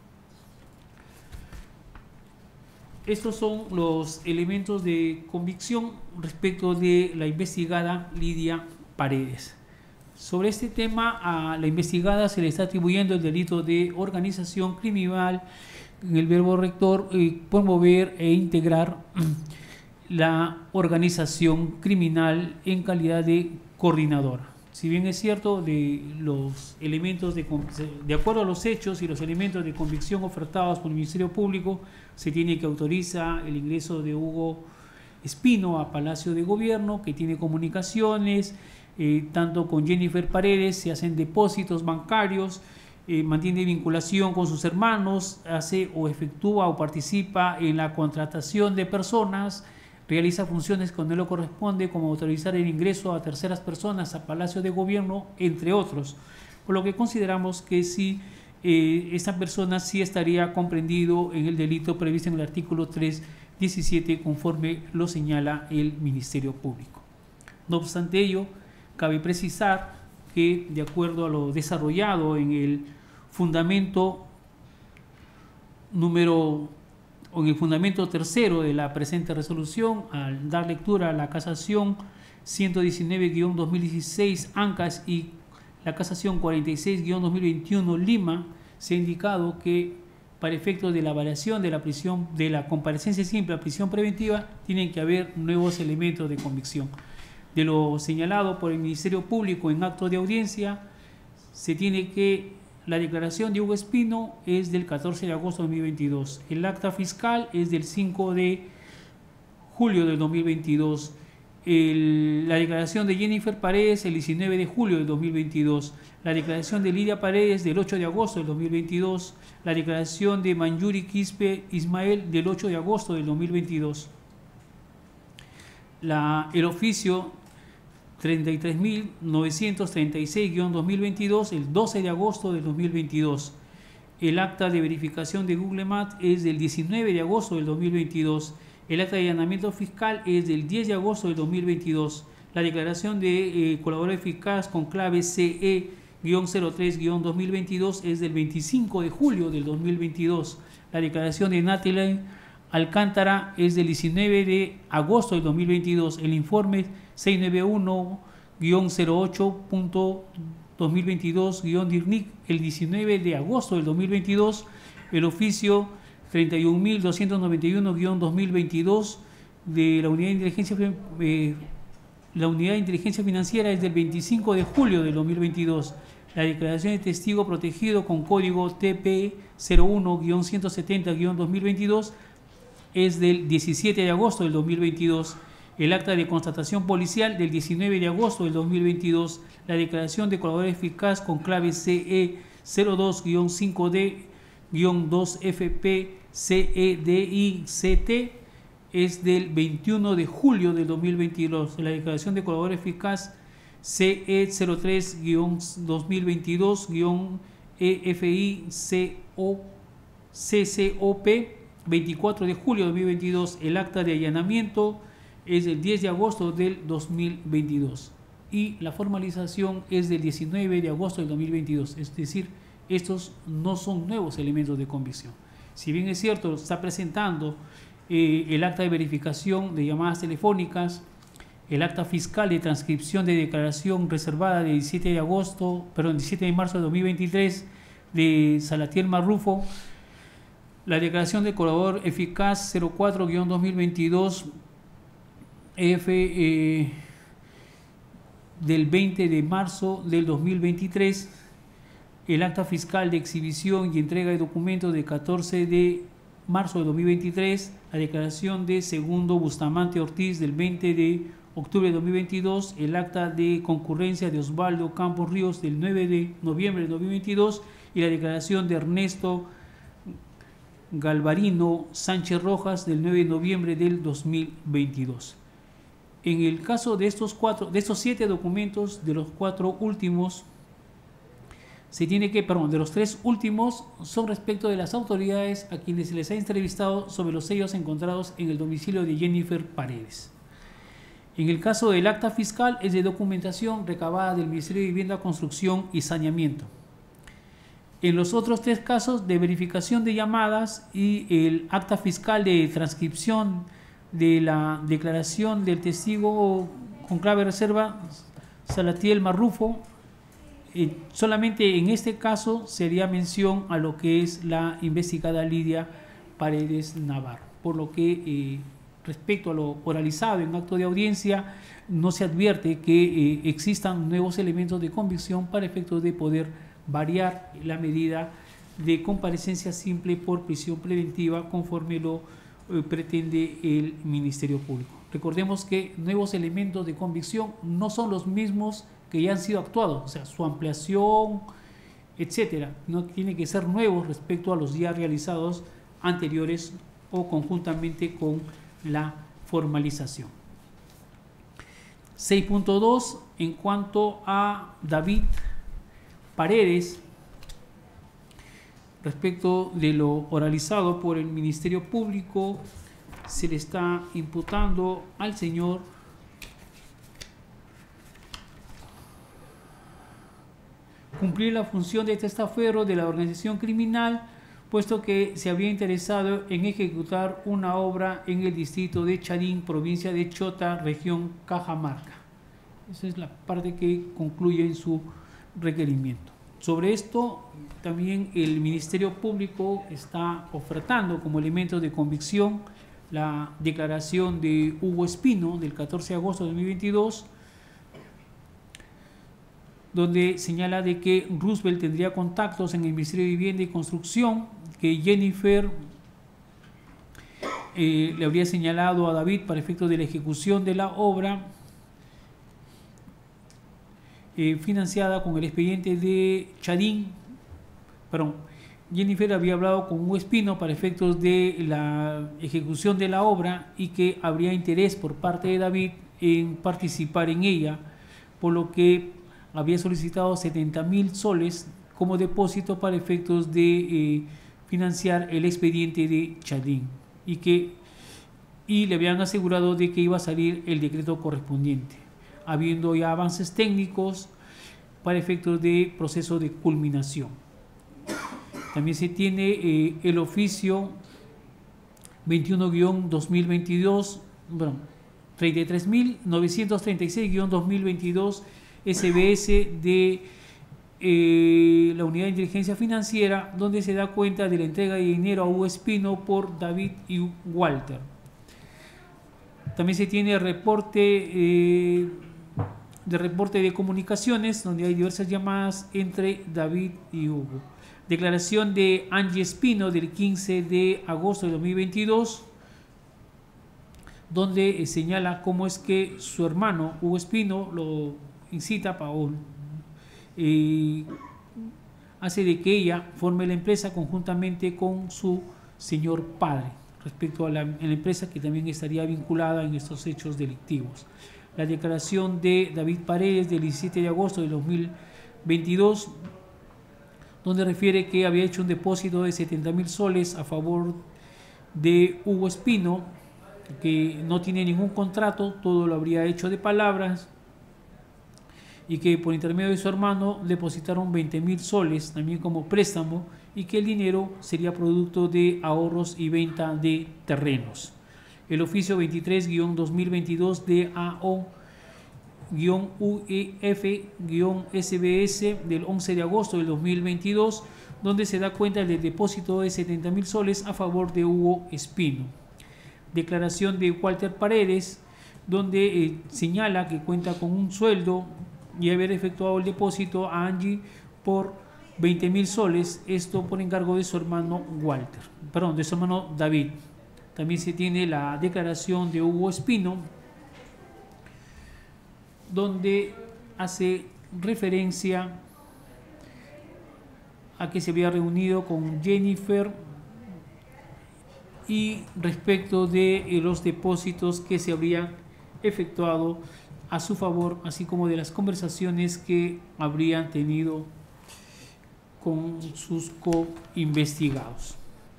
Estos son los elementos de convicción respecto de la investigada Lidia Paredes. Sobre este tema, a la investigada se le está atribuyendo el delito de organización criminal en el verbo rector, promover e integrar la organización criminal en calidad de coordinadora. Si bien es cierto, de los elementos de acuerdo a los hechos y los elementos de convicción ofertados por el Ministerio Público, se tiene que autorizar el ingreso de Hugo Espino a Palacio de Gobierno, que tiene comunicaciones tanto con Jennifer Paredes, se hacen depósitos bancarios, mantiene vinculación con sus hermanos, hace o efectúa o participa en la contratación de personas, realiza funciones cuando le corresponde, como autorizar el ingreso a terceras personas a Palacio de Gobierno, entre otros. Por lo que consideramos que sí, esta persona sí estaría comprendido en el delito previsto en el artículo 317, conforme lo señala el Ministerio Público. No obstante ello, cabe precisar que, de acuerdo a lo desarrollado en el fundamento tercero de la presente resolución, al dar lectura a la casación 119-2016 ANCAS y la casación 46-2021 Lima, se ha indicado que para efectos de la variación de la prisión, de la comparecencia simple a prisión preventiva, tienen que haber nuevos elementos de convicción. De lo señalado por el Ministerio Público en acto de audiencia, se tiene que La declaración de Hugo Espino es del 14 de agosto de 2022. El acta fiscal es del 5 de julio del 2022. La declaración de Jennifer Paredes el 19 de julio del 2022. La declaración de Lidia Paredes del 8 de agosto del 2022. La declaración de Manjuri Quispe Ismael del 8 de agosto del 2022. El oficio 33.936-2022 el 12 de agosto del 2022. El acta de verificación de Google Maps es del 19 de agosto del 2022. El acta de allanamiento fiscal es del 10 de agosto del 2022. La declaración de colaborador eficaz con clave CE-03-2022 es del 25 de julio del 2022. La declaración de Natalie Alcántara es del 19 de agosto del 2022. El informe 691-08.2022-DIRNIC el 19 de agosto del 2022. El oficio 31.291-2022 de la Unidad de Inteligencia Financiera es del 25 de julio del 2022. La declaración de testigo protegido con código TP 01-170-2022 es del 17 de agosto del 2022. El acta de constatación policial del 19 de agosto del 2022. La declaración de colaborador eficaz con clave CE 02-5D-2FP-CEDICT es del 21 de julio del 2022. La declaración de colaborador eficaz CE 03-2022-EFI-CCOP 24 de julio de 2022. El acta de allanamiento es del 10 de agosto del 2022 y la formalización es del 19 de agosto del 2022. Es decir, estos no son nuevos elementos de convicción. Si bien es cierto, está presentando el acta de verificación de llamadas telefónicas, el acta fiscal de transcripción de declaración reservada del 17 de marzo de 2023 de Salatiel Marrufo, la declaración de colaborador eficaz 04-2022 del 20 de marzo del 2023, el acta fiscal de exhibición y entrega de documentos del 14 de marzo de 2023, la declaración de Segundo Bustamante Ortiz del 20 de octubre de 2022, el acta de concurrencia de Osvaldo Campos Ríos del 9 de noviembre de 2022 y la declaración de Ernesto Galvarino Sánchez Rojas del 9 de noviembre del 2022. En el caso de estos 7 documentos, de los 4 últimos, de los 3 últimos son respecto de las autoridades a quienes se les ha entrevistado sobre los sellos encontrados en el domicilio de Jennifer Paredes. En el caso del acta fiscal es de documentación recabada del Ministerio de Vivienda, Construcción y Saneamiento. En los otros 3 casos de verificación de llamadas y el acta fiscal de transcripción de la declaración del testigo con clave reserva Salatiel Marrufo, solamente en este caso se haría mención a lo que es la investigada Lidia Paredes Navarro, por lo que respecto a lo oralizado en acto de audiencia no se advierte que existan nuevos elementos de convicción para efectos de poder variar la medida de comparecencia simple por prisión preventiva conforme lo pretende el Ministerio Público. Recordemos que nuevos elementos de convicción no son los mismos que ya han sido actuados, o sea, su ampliación, etcétera, no tiene que ser nuevos respecto a los ya realizados anteriores o conjuntamente con la formalización. 6.2, en cuanto a David Paredes, respecto de lo oralizado por el Ministerio Público, se le está imputando al señor cumplir la función de testaferro de la organización criminal, puesto que se había interesado en ejecutar una obra en el distrito de Charín, provincia de Chota, región Cajamarca. Esa es la parte que concluye en su requerimiento. Sobre esto, también el Ministerio Público está ofertando como elemento de convicción la declaración de Hugo Espino del 14 de agosto de 2022, donde señala de que Roosevelt tendría contactos en el Ministerio de Vivienda y Construcción, que Jennifer le habría señalado a David para efectos de la ejecución de la obra financiada con el expediente de Chadín. Jennifer había hablado con Hugo Espino para efectos de la ejecución de la obra y que habría interés por parte de David en participar en ella, por lo que había solicitado 70.000 soles como depósito para efectos de financiar el expediente de Chadín y le habían asegurado de que iba a salir el decreto correspondiente, habiendo ya avances técnicos para efectos de proceso de culminación. También se tiene el oficio 21-2022, 33.936-2022 SBS de la Unidad de Inteligencia Financiera, donde se da cuenta de la entrega de dinero a Hugo Espino por David y Walter. También se tiene reporte de comunicaciones, donde hay diversas llamadas entre David y Hugo. Declaración de Angie Espino del 15 de agosto de 2022, donde señala cómo es que su hermano Hugo Espino lo incita hace de que ella forme la empresa conjuntamente con su señor padre, respecto a la empresa que también estaría vinculada en estos hechos delictivos. La declaración de David Paredes del 17 de agosto de 2022, donde refiere que había hecho un depósito de 70.000 soles a favor de Hugo Espino, que no tiene ningún contrato, todo lo habría hecho de palabras, y que por intermedio de su hermano depositaron 20.000 soles también como préstamo, y que el dinero sería producto de ahorros y venta de terrenos. El oficio 23-2022 DAO-UEF-SBS del 11 de agosto del 2022, donde se da cuenta del depósito de 70.000 soles a favor de Hugo Espino. Declaración de Walter Paredes, donde señala que cuenta con un sueldo y haber efectuado el depósito a Angie por 20.000 soles, esto por encargo de su hermano de su hermano David. También se tiene la declaración de Hugo Espino, donde hace referencia a que se había reunido con Jennifer y respecto de los depósitos que se habrían efectuado a su favor, así como de las conversaciones que habrían tenido con sus co-investigados.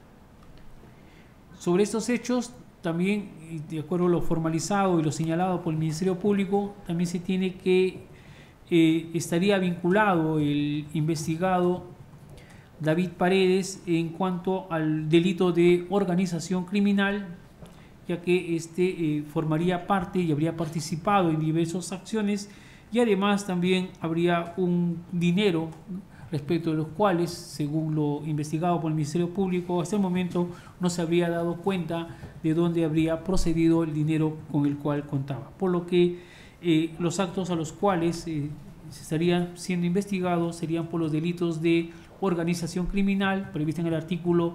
Sobre estos hechos, también, de acuerdo a lo formalizado y lo señalado por el Ministerio Público, también se tiene que estaría vinculado el investigado David Paredes en cuanto al delito de organización criminal, ya que este formaría parte y habría participado en diversas acciones, y además también habría un dinero respecto de los cuales, según lo investigado por el Ministerio Público, hasta el momento no se habría dado cuenta de dónde habría procedido el dinero con el cual contaba. Por lo que los actos a los cuales se estarían siendo investigados serían por los delitos de organización criminal, previsto en el artículo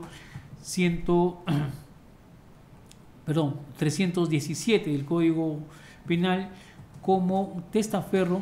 317 del Código Penal, como testaferro,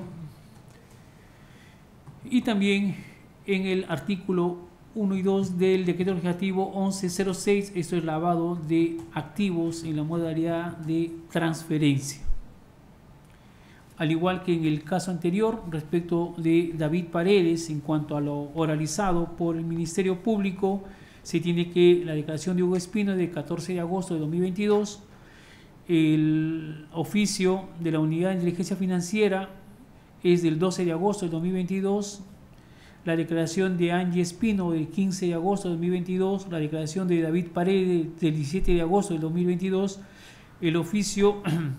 y también en el artículo 1 y 2 del Decreto Legislativo 1106, esto es lavado de activos en la modalidad de transferencia. Al igual que en el caso anterior, respecto de David Paredes, en cuanto a lo oralizado por el Ministerio Público, se tiene que la declaración de Hugo Espino de 14 de agosto de 2022, el oficio de la Unidad de Inteligencia Financiera es del 12 de agosto de 2022, la declaración de Angie Espino del 15 de agosto de 2022, la declaración de David Paredes del 17 de agosto de 2022, el oficio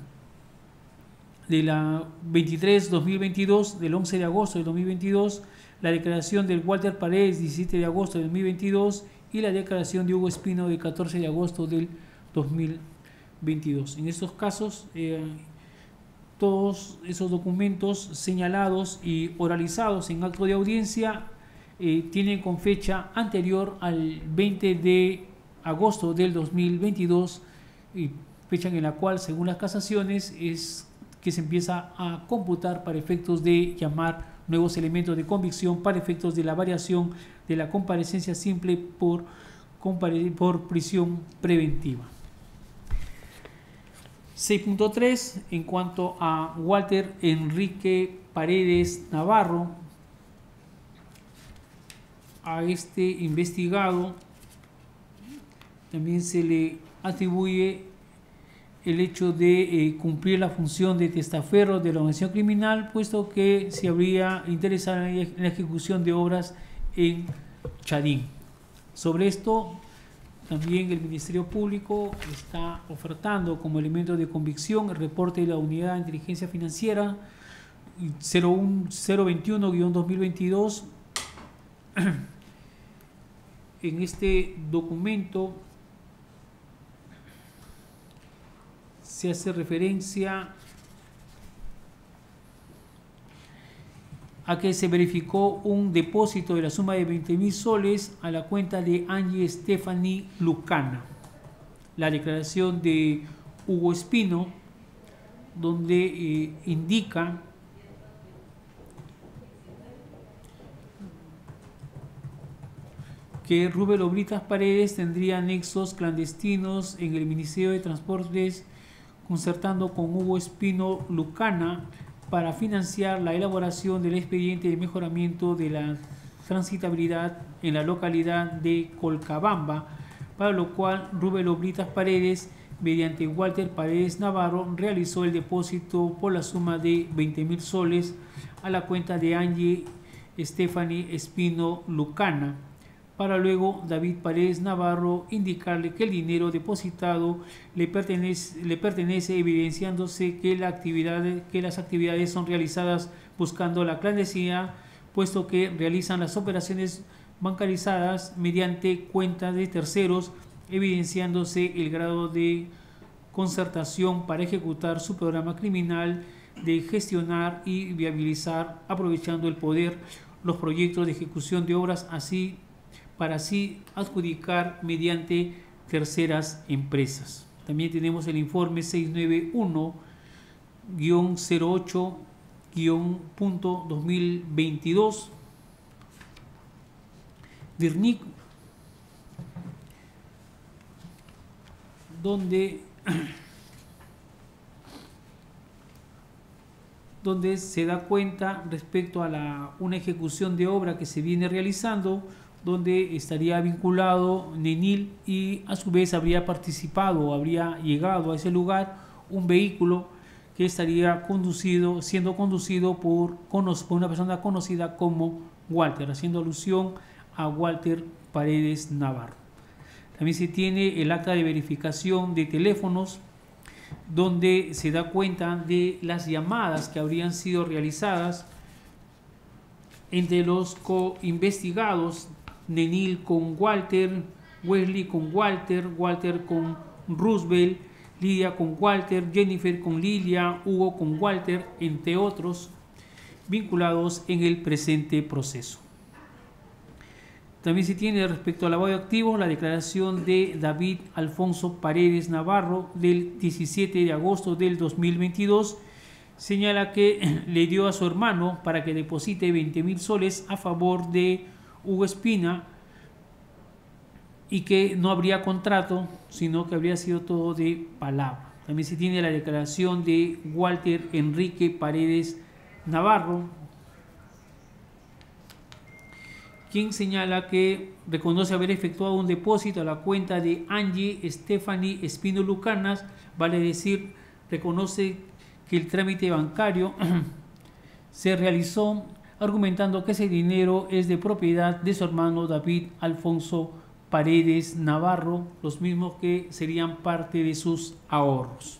de la 23-2022 del 11 de agosto de 2022, la declaración del Walter Paredes 17 de agosto de 2022 y la declaración de Hugo Espino del 14 de agosto del 2022. En estos casos todos esos documentos señalados y oralizados en acto de audiencia tienen con fecha anterior al 20 de agosto del 2022, fecha en la cual, según las casaciones, es que se empieza a computar para efectos de llamar nuevos elementos de convicción para efectos de la variación de la comparecencia simple por prisión preventiva. 6.3. En cuanto a Walter Enrique Paredes Navarro, a este investigado también se le atribuye el hecho de cumplir la función de testaferro de la organización criminal, puesto que se habría interesado en la ejecución de obras en Chadín. Sobre esto, también el Ministerio Público está ofertando como elemento de convicción el reporte de la Unidad de Inteligencia Financiera 021-2022. En este documento se hace referencia a que se verificó un depósito de la suma de 20.000 soles a la cuenta de Angie Stephanie Lucana. La declaración de Hugo Espino, donde indica que Rubén Oblitas Paredes tendría nexos clandestinos en el Ministerio de Transportes, concertando con Hugo Espino Lucana para financiar la elaboración del expediente de mejoramiento de la transitabilidad en la localidad de Colcabamba, para lo cual Rubén Oblitas Paredes, mediante Walter Paredes Navarro, realizó el depósito por la suma de 20.000 soles a la cuenta de Angie Stephanie Espino Lucana, para luego David Paredes Navarro indicarle que el dinero depositado le pertenece, evidenciándose que las actividades son realizadas buscando la clandestinidad, puesto que realizan las operaciones bancarizadas mediante cuentas de terceros, evidenciándose el grado de concertación para ejecutar su programa criminal de gestionar y viabilizar, aprovechando el poder, los proyectos de ejecución de obras, para así adjudicar mediante terceras empresas. También tenemos el informe 691-08-2022 DIRNIC, donde se da cuenta respecto a una ejecución de obra que se viene realizando, donde estaría vinculado Nenil y a su vez habría participado, habría llegado a ese lugar un vehículo que estaría siendo conducido por una persona conocida como Walter, haciendo alusión a Walter Paredes Navarro. También se tiene el acta de verificación de teléfonos, donde se da cuenta de las llamadas que habrían sido realizadas entre los co-investigados: Nenil con Walter, Wesley con Walter, Walter con Roosevelt, Lidia con Walter, Jennifer con Lilia, Hugo con Walter, entre otros, vinculados en el presente proceso. También se tiene respecto al lavado de activos la declaración de David Alfonso Paredes Navarro del 17 de agosto del 2022. Señala que le dio a su hermano para que deposite 20.000 soles a favor de Hugo Espina y que no habría contrato, sino que habría sido todo de palabra. También se tiene la declaración de Walter Enrique Paredes Navarro, quien señala que reconoce haber efectuado un depósito a la cuenta de Angie Stephanie Espino Lucanas, vale decir, reconoce que el trámite bancario se realizó argumentando que ese dinero es de propiedad de su hermano David Alfonso Paredes Navarro, los mismos que serían parte de sus ahorros.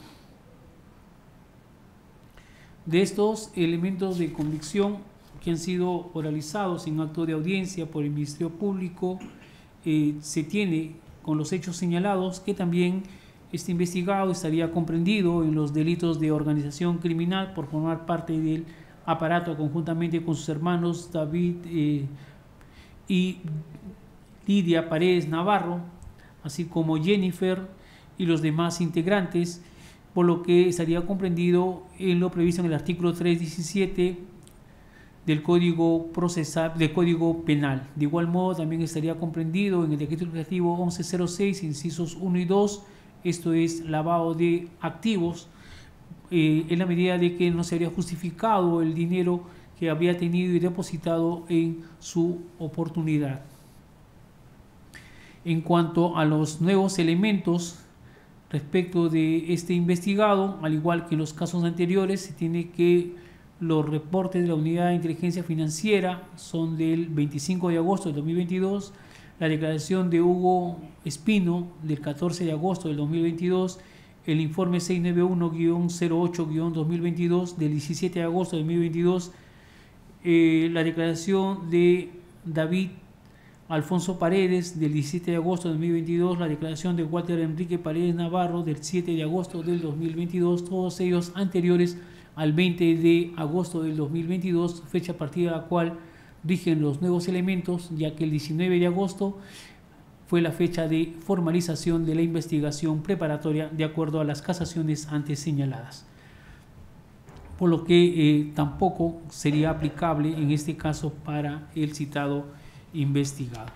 De estos elementos de convicción que han sido oralizados en acto de audiencia por el Ministerio Público, se tiene con los hechos señalados que también este investigado estaría comprendido en los delitos de organización criminal por formar parte del aparato conjuntamente con sus hermanos David y Lidia Paredes Navarro, así como Jennifer y los demás integrantes, por lo que estaría comprendido en lo previsto en el artículo 317 del Código Procesal, del Código Penal. De igual modo, también estaría comprendido en el Decreto Legislativo 1106, incisos 1 y 2, esto es lavado de activos, en la medida de que no se habría justificado el dinero que habría tenido y depositado en su oportunidad. En cuanto a los nuevos elementos respecto de este investigado, al igual que en los casos anteriores, se tiene que los reportes de la Unidad de Inteligencia Financiera son del 25 de agosto del 2022, la declaración de Hugo Espino del 14 de agosto del 2022, el informe 691-08-2022 del 17 de agosto de 2022, la declaración de David Alfonso Paredes del 17 de agosto de 2022, la declaración de Walter Enrique Paredes Navarro del 7 de agosto del 2022, todos ellos anteriores al 20 de agosto del 2022, fecha a partir de la cual rigen los nuevos elementos, ya que el 19 de agosto fue la fecha de formalización de la investigación preparatoria de acuerdo a las casaciones antes señaladas, por lo que tampoco sería aplicable en este caso para el citado investigado.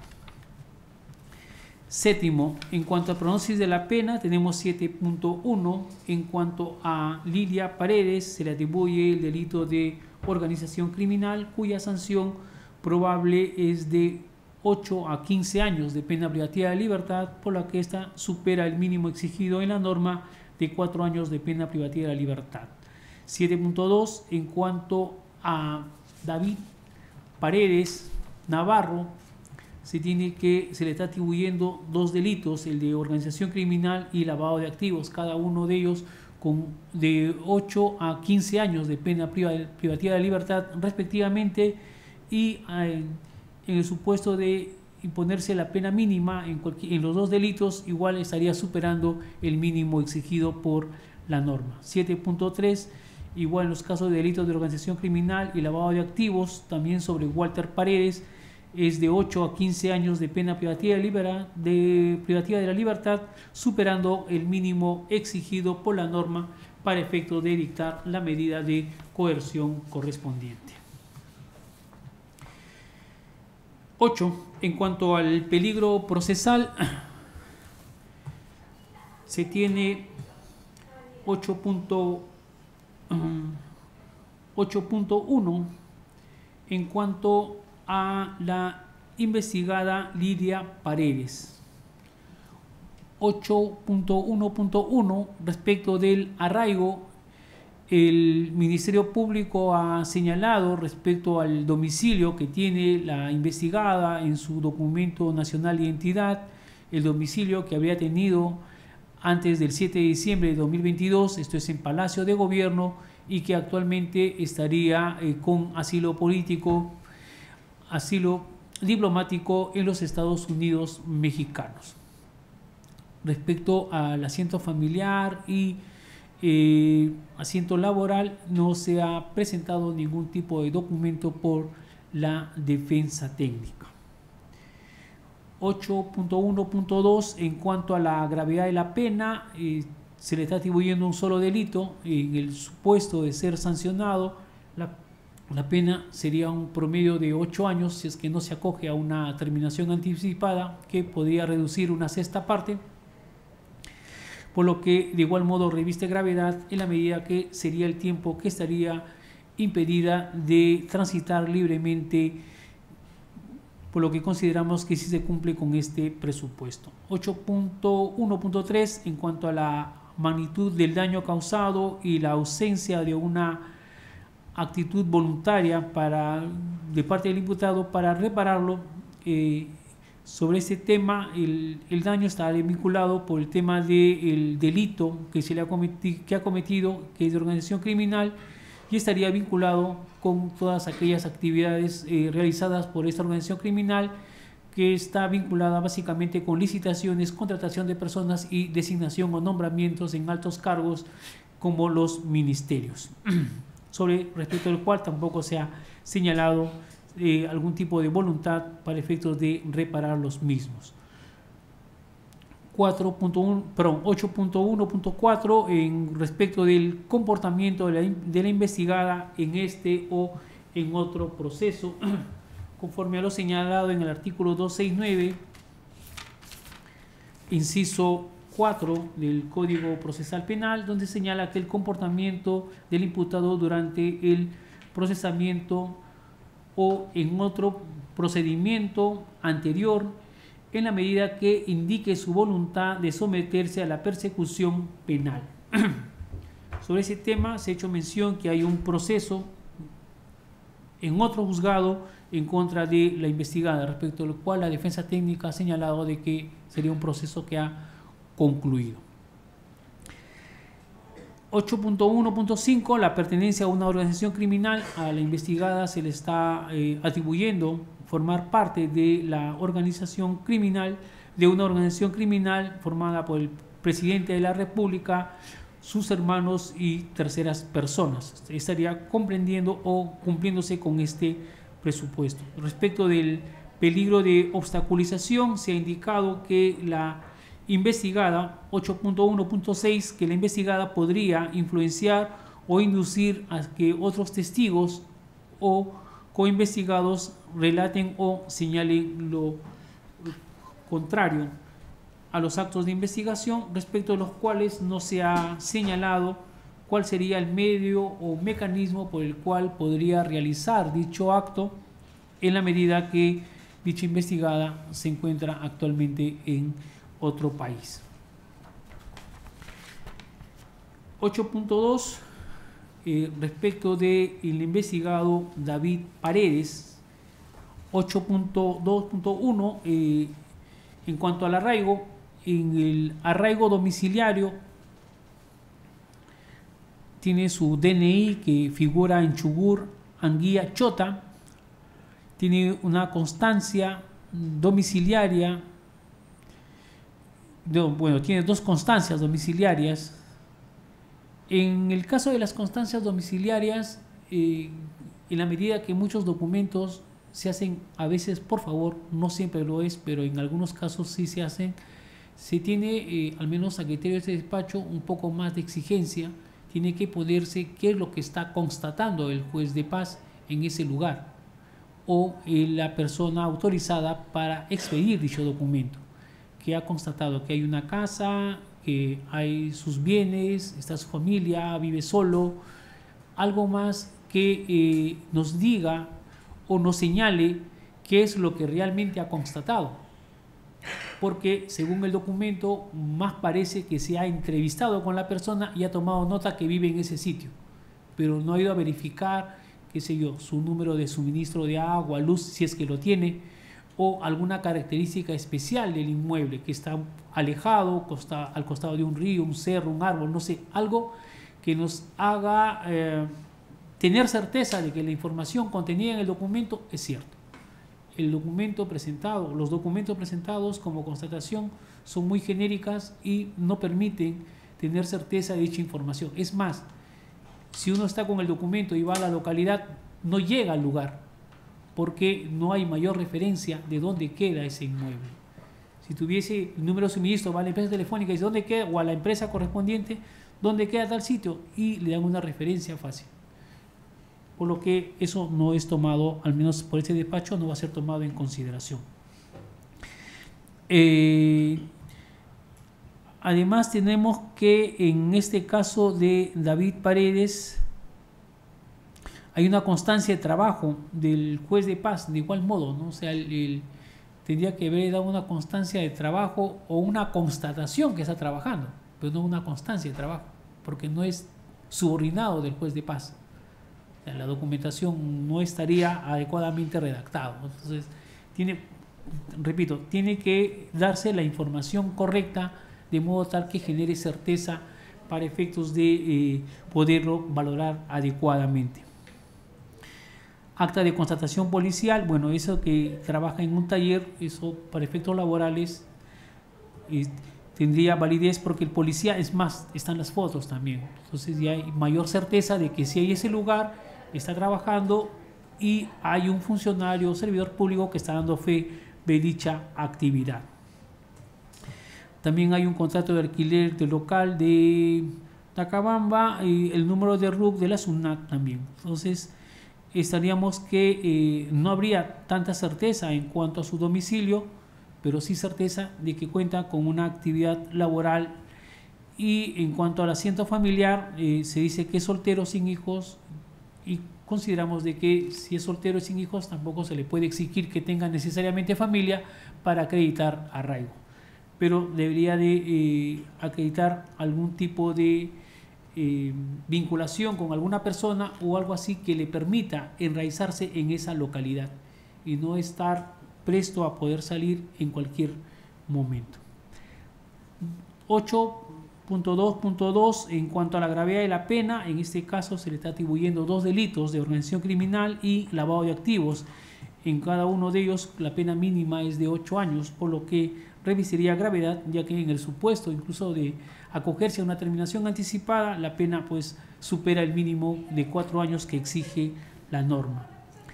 Séptimo, en cuanto a pronóstico de la pena, tenemos 7.1. En cuanto a Lidia Paredes, se le atribuye el delito de organización criminal, cuya sanción probable es de 8 a 15 años de pena privativa de libertad, por la que ésta supera el mínimo exigido en la norma de 4 años de pena privativa de libertad. 7.2. En cuanto a David Paredes Navarro, se le está atribuyendo dos delitos, el de organización criminal y lavado de activos, cada uno de ellos con de 8 a 15 años de pena privativa de libertad respectivamente, y en el supuesto de imponerse la pena mínima en los dos delitos, igual estaría superando el mínimo exigido por la norma. 7.3. Igual en los casos de delitos de organización criminal y lavado de activos, también sobre Walter Paredes, es de 8 a 15 años de pena privativa de la libertad, superando el mínimo exigido por la norma para efecto de dictar la medida de coerción correspondiente. 8. En cuanto al peligro procesal, se tiene 8.1 en cuanto a la investigada Lidia Paredes. 8.1.1 respecto del arraigo, el Ministerio Público ha señalado respecto al domicilio que tiene la investigada en su documento nacional de identidad, el domicilio que había tenido antes del 7 de diciembre de 2022, esto es en Palacio de Gobierno, y que actualmente estaría con asilo político, asilo diplomático en los Estados Unidos mexicanos. Respecto al asiento familiar y asiento laboral, no se ha presentado ningún tipo de documento por la defensa técnica. 8.1.2 en cuanto a la gravedad de la pena, se le está atribuyendo un solo delito. En el supuesto de ser sancionado, la pena sería un promedio de 8 años si es que no se acoge a una terminación anticipada que podría reducir una sexta parte, por lo que de igual modo reviste gravedad en la medida que sería el tiempo que estaría impedida de transitar libremente, por lo que consideramos que sí se cumple con este presupuesto. 8.1.3 en cuanto a la magnitud del daño causado y la ausencia de una actitud voluntaria de parte del imputado para repararlo. Sobre este tema, el daño está vinculado por el tema del delito que ha cometido, que es de organización criminal, y estaría vinculado con todas aquellas actividades realizadas por esta organización criminal que está vinculada básicamente con licitaciones, contratación de personas y designación o nombramientos en altos cargos como los ministerios, respecto al cual tampoco se ha señalado algún tipo de voluntad para efectos de reparar los mismos. 8.1.4 en respecto del comportamiento de la investigada en este o en otro proceso, conforme a lo señalado en el artículo 269, inciso 4 del Código Procesal Penal, donde señala que el comportamiento del imputado durante el procesamiento o en otro procedimiento anterior, en la medida que indique su voluntad de someterse a la persecución penal. Sobre ese tema se ha hecho mención que hay un proceso en otro juzgado en contra de la investigada, respecto al cual la defensa técnica ha señalado de que sería un proceso que ha concluido. 8.1.5, la pertenencia a una organización criminal. A la investigada se le está atribuyendo formar parte de la organización criminal, de una organización criminal formada por el presidente de la República, sus hermanos y terceras personas. Estaría comprendiendo o cumpliéndose con este presupuesto. Respecto del peligro de obstaculización, se ha indicado que la investigada, 8.1.6, que la investigada podría influenciar o inducir a que otros testigos o coinvestigados relaten o señalen lo contrario a los actos de investigación, respecto a los cuales no se ha señalado cuál sería el medio o mecanismo por el cual podría realizar dicho acto, en la medida que dicha investigada se encuentra actualmente en otro país. 8.2, respecto del investigado David Paredes. 8.2.1, en cuanto al arraigo, en el arraigo domiciliario tiene su DNI que figura en Chugur, Anguía, Chota, tiene una constancia domiciliaria, tiene dos constancias domiciliarias. En el caso de las constancias domiciliarias, en la medida que muchos documentos se hacen a veces por favor, no siempre lo es, pero en algunos casos sí se hacen, se tiene, al menos a criterio de este despacho, un poco más de exigencia. Tiene que ponerse qué es lo que está constatando el juez de paz en ese lugar o la persona autorizada para expedir dicho documento, que ha constatado que hay una casa, que hay sus bienes, está su familia, vive solo, algo más que nos diga o nos señale qué es lo que realmente ha constatado, porque según el documento más parece que se ha entrevistado con la persona y ha tomado nota que vive en ese sitio, pero no ha ido a verificar, qué sé yo, su número de suministro de agua, luz, si es que lo tiene, o alguna característica especial del inmueble, que está alejado, al costado de un río, un cerro, un árbol, no sé, algo que nos haga tener certeza de que la información contenida en el documento es cierta. El documento presentado, los documentos presentados como constatación son muy genéricas y no permiten tener certeza de dicha información. Es más, si uno está con el documento y va a la localidad, no llega al lugar, porque no hay mayor referencia de dónde queda ese inmueble. Si tuviese el número de suministro, va a la empresa telefónica y dice dónde queda, o a la empresa correspondiente, dónde queda tal sitio, y le dan una referencia fácil. Por lo que eso no es tomado, al menos por este despacho, no va a ser tomado en consideración. Además tenemos que en este caso de David Paredes hay una constancia de trabajo del juez de paz, de igual modo, ¿no? O sea, tendría que haber dado una constancia de trabajo o una constatación que está trabajando, pero no una constancia de trabajo, porque no es subordinado del juez de paz. O sea, la documentación no estaría adecuadamente redactada. Entonces, tiene que darse la información correcta de modo tal que genere certeza para efectos de poderlo valorar adecuadamente. Acta de constatación policial, bueno, eso que trabaja en un taller, eso para efectos laborales tendría validez porque el policía, es más, están las fotos también. Entonces ya hay mayor certeza de que si hay ese lugar, está trabajando y hay un funcionario o servidor público que está dando fe de dicha actividad. También hay un contrato de alquiler del local de Tacabamba y el número de RUC de la SUNAT también. Entonces estaríamos que no habría tanta certeza en cuanto a su domicilio, pero sí certeza de que cuenta con una actividad laboral. Y en cuanto al asiento familiar, se dice que es soltero sin hijos, y consideramos de que si es soltero y sin hijos tampoco se le puede exigir que tenga necesariamente familia para acreditar arraigo, pero debería de acreditar algún tipo de vinculación con alguna persona o algo así que le permita enraizarse en esa localidad y no estar presto a poder salir en cualquier momento. 8.2.2, en cuanto a la gravedad de la pena, en este caso se le está atribuyendo 2 delitos de organización criminal y lavado de activos. En cada uno de ellos la pena mínima es de 8 años, por lo que revisaría gravedad, ya que en el supuesto incluso de acogerse a una terminación anticipada, la pena pues supera el mínimo de 4 años que exige la norma.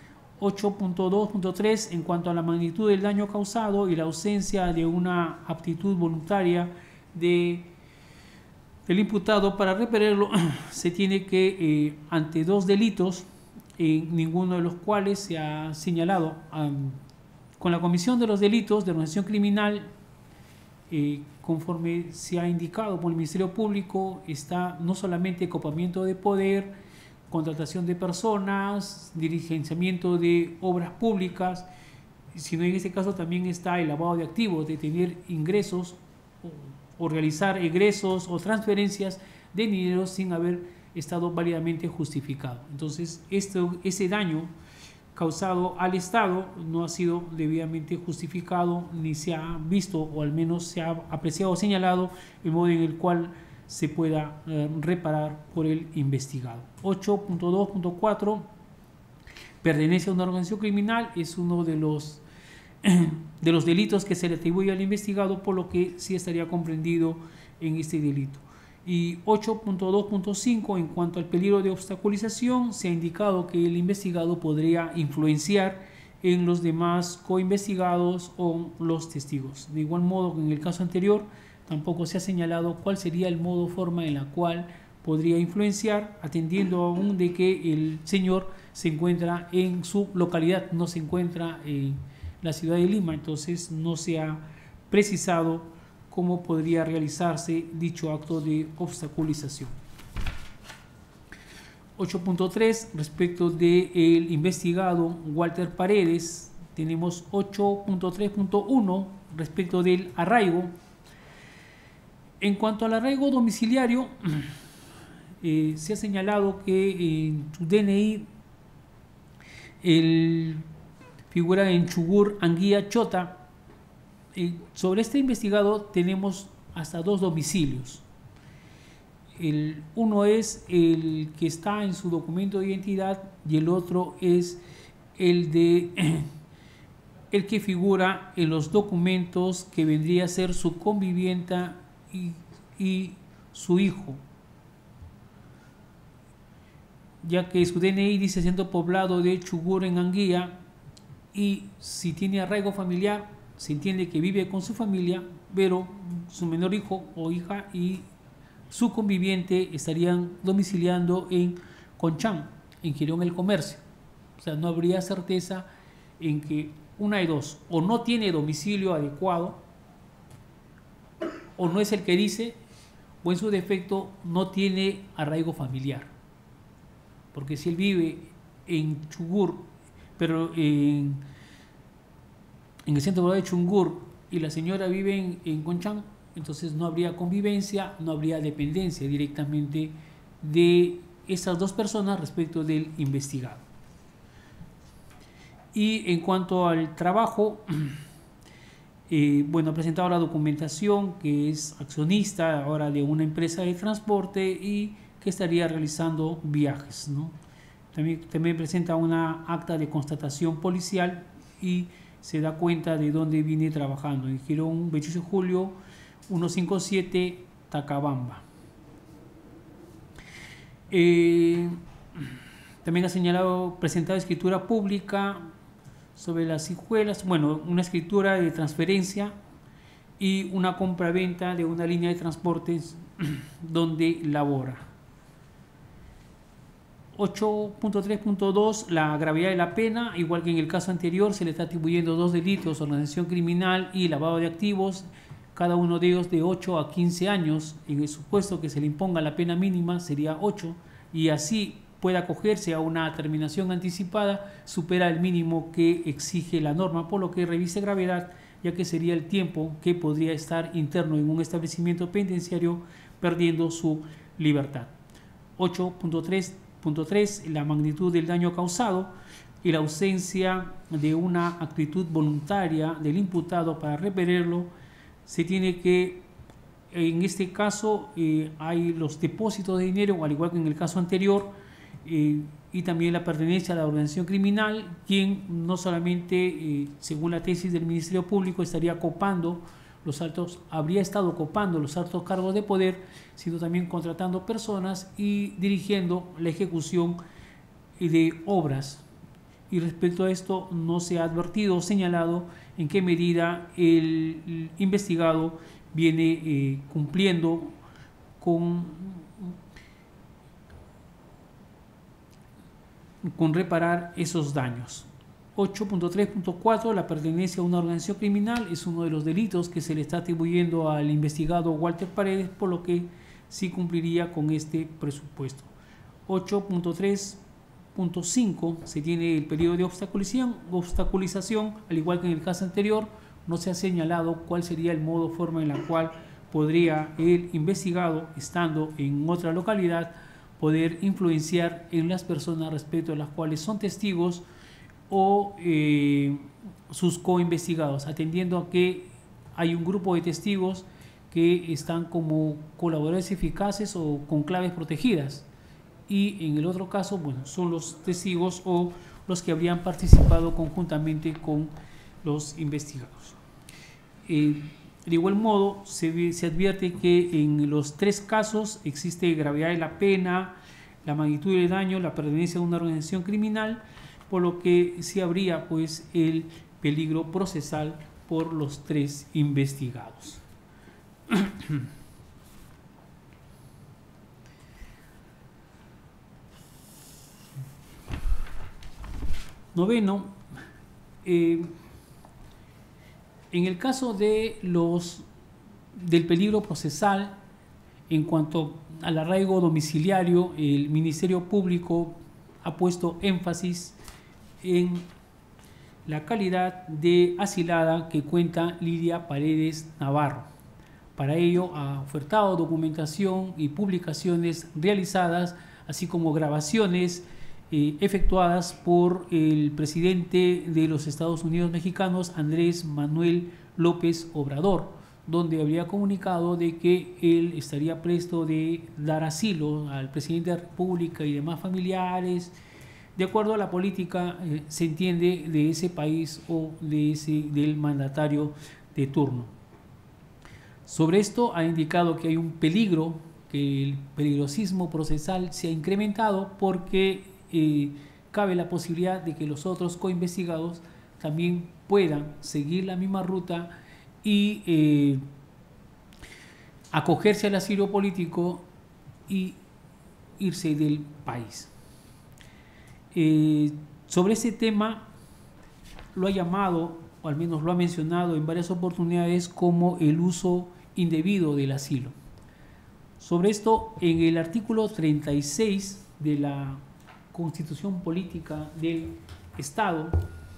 8.2.3, en cuanto a la magnitud del daño causado y la ausencia de una aptitud voluntaria del imputado para repelerlo, se tiene que, ante 2 delitos, ninguno de los cuales se ha señalado, con la comisión de los delitos de organización criminal, conforme se ha indicado por el Ministerio Público, está no solamente copamiento de poder, contratación de personas, diligenciamiento de obras públicas, sino en este caso también está el lavado de activos, de tener ingresos o realizar egresos o transferencias de dinero sin haber estado válidamente justificado. Entonces, ese daño causado al Estado no ha sido debidamente justificado, ni se ha visto, o al menos se ha apreciado o señalado el modo en el cual se pueda reparar por el investigado. 8.2.4, pertenencia a una organización criminal, es uno de los delitos que se le atribuye al investigado, por lo que sí estaría comprendido en este delito. Y 8.2.5, en cuanto al peligro de obstaculización, se ha indicado que el investigado podría influenciar en los demás coinvestigados o los testigos. De igual modo que en el caso anterior, tampoco se ha señalado cuál sería el modo o forma en la cual podría influenciar, atendiendo aún de que el señor se encuentra en su localidad, no se encuentra en la ciudad de Lima. Entonces no se ha precisado cómo podría realizarse dicho acto de obstaculización. 8.3, respecto del investigado Walter Paredes, tenemos 8.3.1 respecto del arraigo. En cuanto al arraigo domiciliario, se ha señalado que en su DNI figura en Chugur, Anguía, Chota. Sobre este investigado tenemos hasta 2 domicilios. Uno es el que está en su documento de identidad y el otro es el que figura en los documentos que vendría a ser su convivienta y su hijo, ya que su DNI dice siendo poblado de Chugur en Anguía, y si tiene arraigo familiar se entiende que vive con su familia, pero su menor hijo o hija y su conviviente estarían domiciliando en Conchán, en Girón el Comercio. O sea, no habría certeza en que una de dos, o no tiene domicilio adecuado, o no es el que dice, o en su defecto no tiene arraigo familiar. Porque si él vive en Chugur, pero en el centro rural de Chungur, y la señora vive en Conchán, entonces no habría convivencia, no habría dependencia directamente de esas 2 personas respecto del investigado. Y en cuanto al trabajo, bueno, ha presentado la documentación que es accionista ahora de una empresa de transporte y que estaría realizando viajes, ¿no? también presenta una acta de constatación policial y se da cuenta de dónde viene trabajando. En Girón, 28 de julio, 157, Tacabamba. También ha señalado, presentado escritura pública sobre las hijuelas, bueno, una escritura de transferencia y una compra-venta de una línea de transportes donde labora. 8.3.2, la gravedad de la pena, igual que en el caso anterior, se le está atribuyendo 2 delitos, organización criminal y lavado de activos, cada uno de ellos de 8 a 15 años. En el supuesto que se le imponga la pena mínima sería 8, y así pueda acogerse a una terminación anticipada, supera el mínimo que exige la norma, por lo que revise gravedad, ya que sería el tiempo que podría estar interno en un establecimiento penitenciario perdiendo su libertad. 8.3.3, la magnitud del daño causado y la ausencia de una actitud voluntaria del imputado para repelerlo. Se tiene que, en este caso, hay los depósitos de dinero, al igual que en el caso anterior, y también la pertenencia a la organización criminal, quien no solamente, según la tesis del Ministerio Público, habría estado copando los altos cargos de poder, sino también contratando personas y dirigiendo la ejecución de obras. Y respecto a esto, no se ha advertido o señalado en qué medida el investigado viene cumpliendo con reparar esos daños. 8.3.4, la pertenencia a una organización criminal es uno de los delitos que se le está atribuyendo al investigado Walter Paredes, por lo que sí cumpliría con este presupuesto. 8.3.5, se tiene el periodo de obstaculización, al igual que en el caso anterior, no se ha señalado cuál sería el modo o forma en la cual podría el investigado, estando en otra localidad, poder influenciar en las personas respecto a las cuales son testigos o sus co-investigados, atendiendo a que hay un grupo de testigos que están como colaboradores eficaces o con claves protegidas, y en el otro caso, bueno, son los testigos o los que habrían participado conjuntamente con los investigados. De igual modo, se advierte que en los 3 casos existe gravedad de la pena, la magnitud del daño, la pertenencia a una organización criminal, por lo que sí habría pues el peligro procesal por los 3 investigados. Noveno, en el caso de del peligro procesal, en cuanto al arraigo domiciliario, el Ministerio Público ha puesto énfasis en la calidad de asilada que cuenta Lilia Paredes Navarro. Para ello ha ofertado documentación y publicaciones realizadas, así como grabaciones efectuadas por el presidente de los Estados Unidos mexicanos, Andrés Manuel López Obrador, donde habría comunicado de que él estaría presto de dar asilo al presidente de la República y demás familiares, de acuerdo a la política, se entiende, de ese país o del mandatario de turno. Sobre esto ha indicado que hay un peligro, que el peligrosismo procesal se ha incrementado porque cabe la posibilidad de que los otros coinvestigados también puedan seguir la misma ruta y acogerse al asilo político y irse del país. Sobre ese tema lo ha llamado, o al menos lo ha mencionado en varias oportunidades, como el uso indebido del asilo. Sobre esto, en el artículo 36 de la Constitución Política del Estado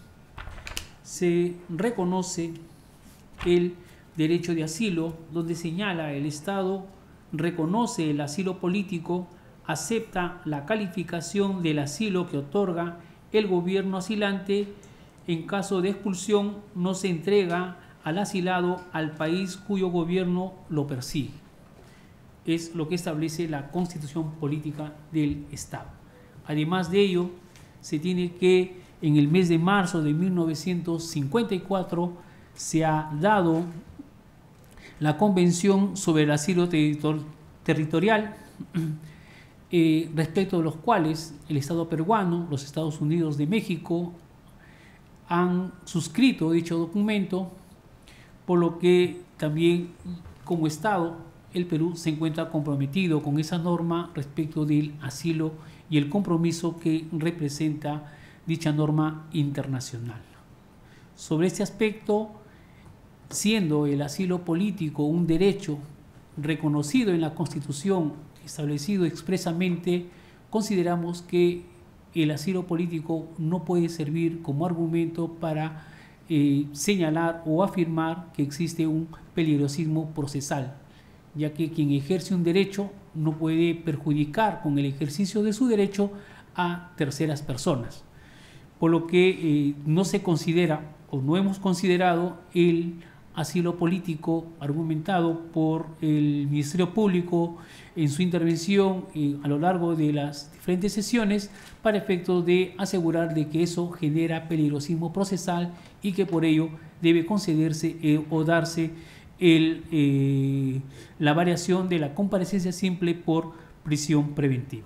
se reconoce el derecho de asilo, donde señala: el Estado reconoce el asilo político, acepta la calificación del asilo que otorga el gobierno asilante. En caso de expulsión, no se entrega al asilado al país cuyo gobierno lo persigue. Es lo que establece la Constitución Política del Estado. Además de ello, se tiene que en el mes de marzo de 1954 se ha dado la Convención sobre el Asilo Territorial, respecto de los cuales el Estado peruano, los Estados Unidos de México han suscrito dicho documento, por lo que también como Estado el Perú se encuentra comprometido con esa norma respecto del asilo y el compromiso que representa dicha norma internacional. Sobre este aspecto, siendo el asilo político un derecho reconocido en la Constitución, establecido expresamente, consideramos que el asilo político no puede servir como argumento para señalar o afirmar que existe un peligrosismo procesal, ya que quien ejerce un derecho no puede perjudicar con el ejercicio de su derecho a terceras personas, por lo que no se considera o no hemos considerado el asilo político argumentado por el Ministerio Público en su intervención a lo largo de las diferentes sesiones para efectos de asegurar de que eso genera peligrosismo procesal y que por ello debe concederse o darse la variación de la comparecencia simple por prisión preventiva.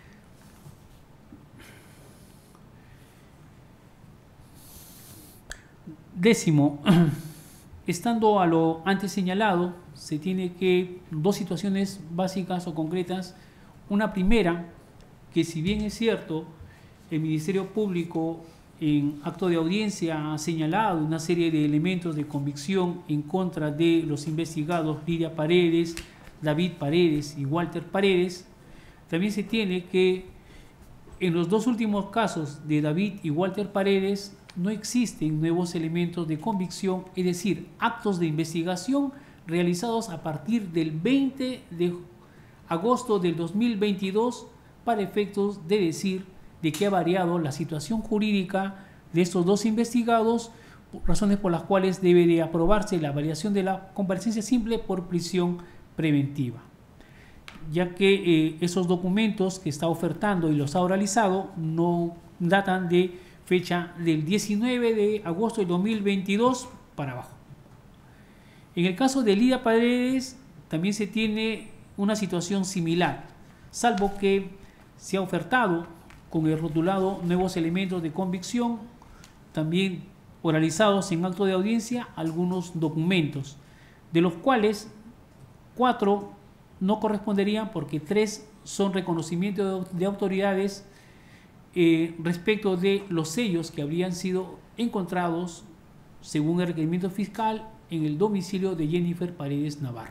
Décimo, estando a lo antes señalado, se tiene que dos situaciones básicas o concretas. Una primera, que si bien es cierto, el Ministerio Público en acto de audiencia ha señalado una serie de elementos de convicción en contra de los investigados Lidia Paredes, David Paredes y Walter Paredes, también se tiene que en los dos últimos casos de David y Walter Paredes no existen nuevos elementos de convicción, es decir, actos de investigación realizados a partir del 20 de agosto del 2022 para efectos de decir de que ha variado la situación jurídica de estos dos investigados, razones por las cuales debe de aprobarse la variación de la comparecencia simple por prisión preventiva, ya que esos documentos que está ofertando y los ha oralizado no datan de fecha del 19 de agosto de 2022 para abajo. En el caso de Lidia Paredes también se tiene una situación similar, salvo que se ha ofertado con el rotulado nuevos elementos de convicción, también oralizados en acto de audiencia algunos documentos, de los cuales 4 no corresponderían porque 3 son reconocimientos de autoridades respecto de los sellos que habrían sido encontrados según el requerimiento fiscal en el domicilio de Jennifer Paredes Navarro.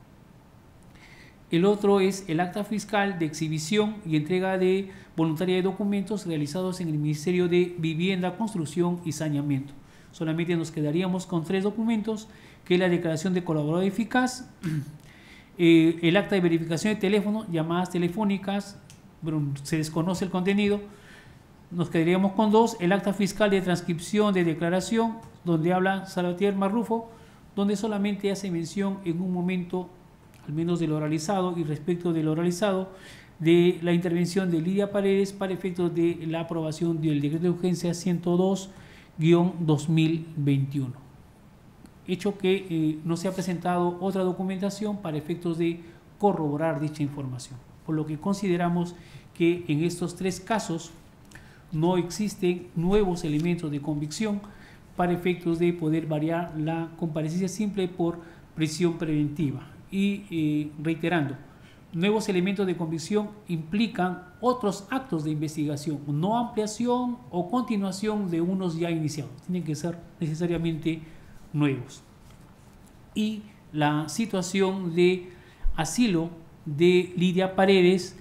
El otro es el acta fiscal de exhibición y entrega de voluntaria de documentos realizados en el Ministerio de Vivienda, Construcción y Saneamiento. Solamente nos quedaríamos con 3 documentos, que es la declaración de colaborador eficaz, el acta de verificación de teléfono, llamadas telefónicas, pero se desconoce el contenido. Nos quedaríamos con 2, el acta fiscal de transcripción de declaración, donde habla Salvatierre Marrufo, donde solamente hace mención en un momento, al menos de lo oralizado y respecto de lo oralizado, de la intervención de Lidia Paredes para efectos de la aprobación del decreto de urgencia 102-2021. Hecho que no se ha presentado otra documentación para efectos de corroborar dicha información, por lo que consideramos que en estos 3 casos no existen nuevos elementos de convicción para efectos de poder variar la comparecencia simple por prisión preventiva. Y reiterando, nuevos elementos de convicción implican otros actos de investigación, no ampliación o continuación de unos ya iniciados, tienen que ser necesariamente nuevos. Y la situación de asilo de Lidia Paredes,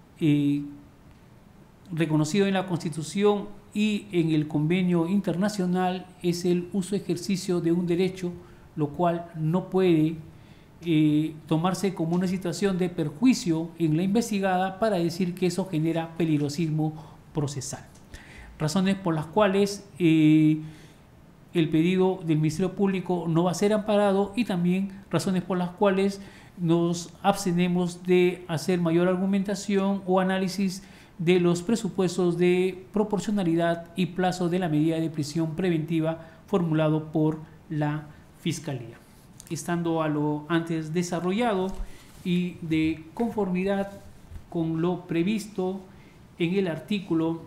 reconocido en la Constitución y en el convenio internacional, es el uso ejercicio de un derecho, lo cual no puede tomarse como una situación de perjuicio en la investigada para decir que eso genera peligrosismo procesal. Razones por las cuales el pedido del Ministerio Público no va a ser amparado y también razones por las cuales nos abstenemos de hacer mayor argumentación o análisis de los presupuestos de proporcionalidad y plazo de la medida de prisión preventiva formulado por la Fiscalía. Estando a lo antes desarrollado y de conformidad con lo previsto en el artículo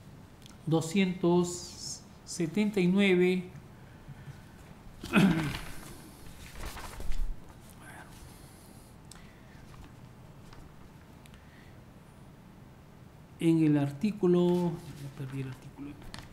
279 en el artículo, perdí el artículo,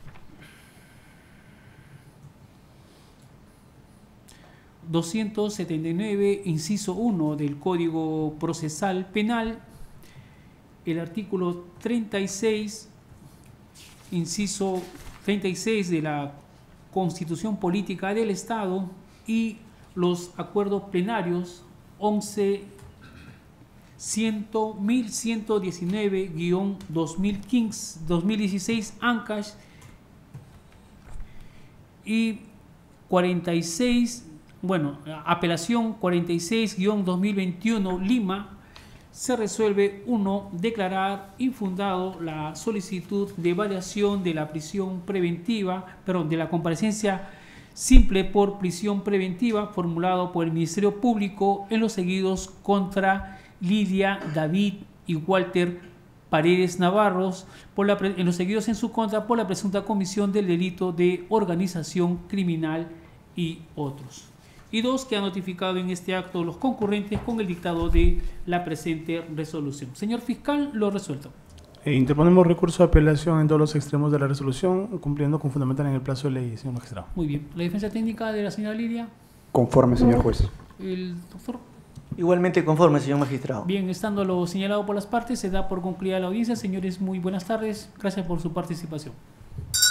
...279, inciso 1 del Código Procesal Penal, el artículo 36, inciso 36 de la Constitución Política del Estado y los acuerdos plenarios 1119-2016 ANCAS y 46, apelación 46-2021 Lima, se resuelve 1. Declarar infundado la solicitud de variación de la prisión preventiva, de la comparecencia simple por prisión preventiva formulado por el Ministerio Público en los seguidos contra Lilia, David y Walter Paredes Navarros, en los seguidos en su contra por la presunta comisión del delito de organización criminal y otros. Y 2, que ha notificado en este acto los concurrentes con el dictado de la presente resolución. Señor fiscal, lo resuelto. Interponemos recurso de apelación en todos los extremos de la resolución, cumpliendo con fundamental en el plazo de ley, señor magistrado. Muy bien. ¿La defensa técnica de la señora Lidia? Conforme, señor juez. ¿El doctor? Igualmente conforme, señor magistrado. Bien, estando lo señalado por las partes, se da por concluida la audiencia. Señores, muy buenas tardes. Gracias por su participación.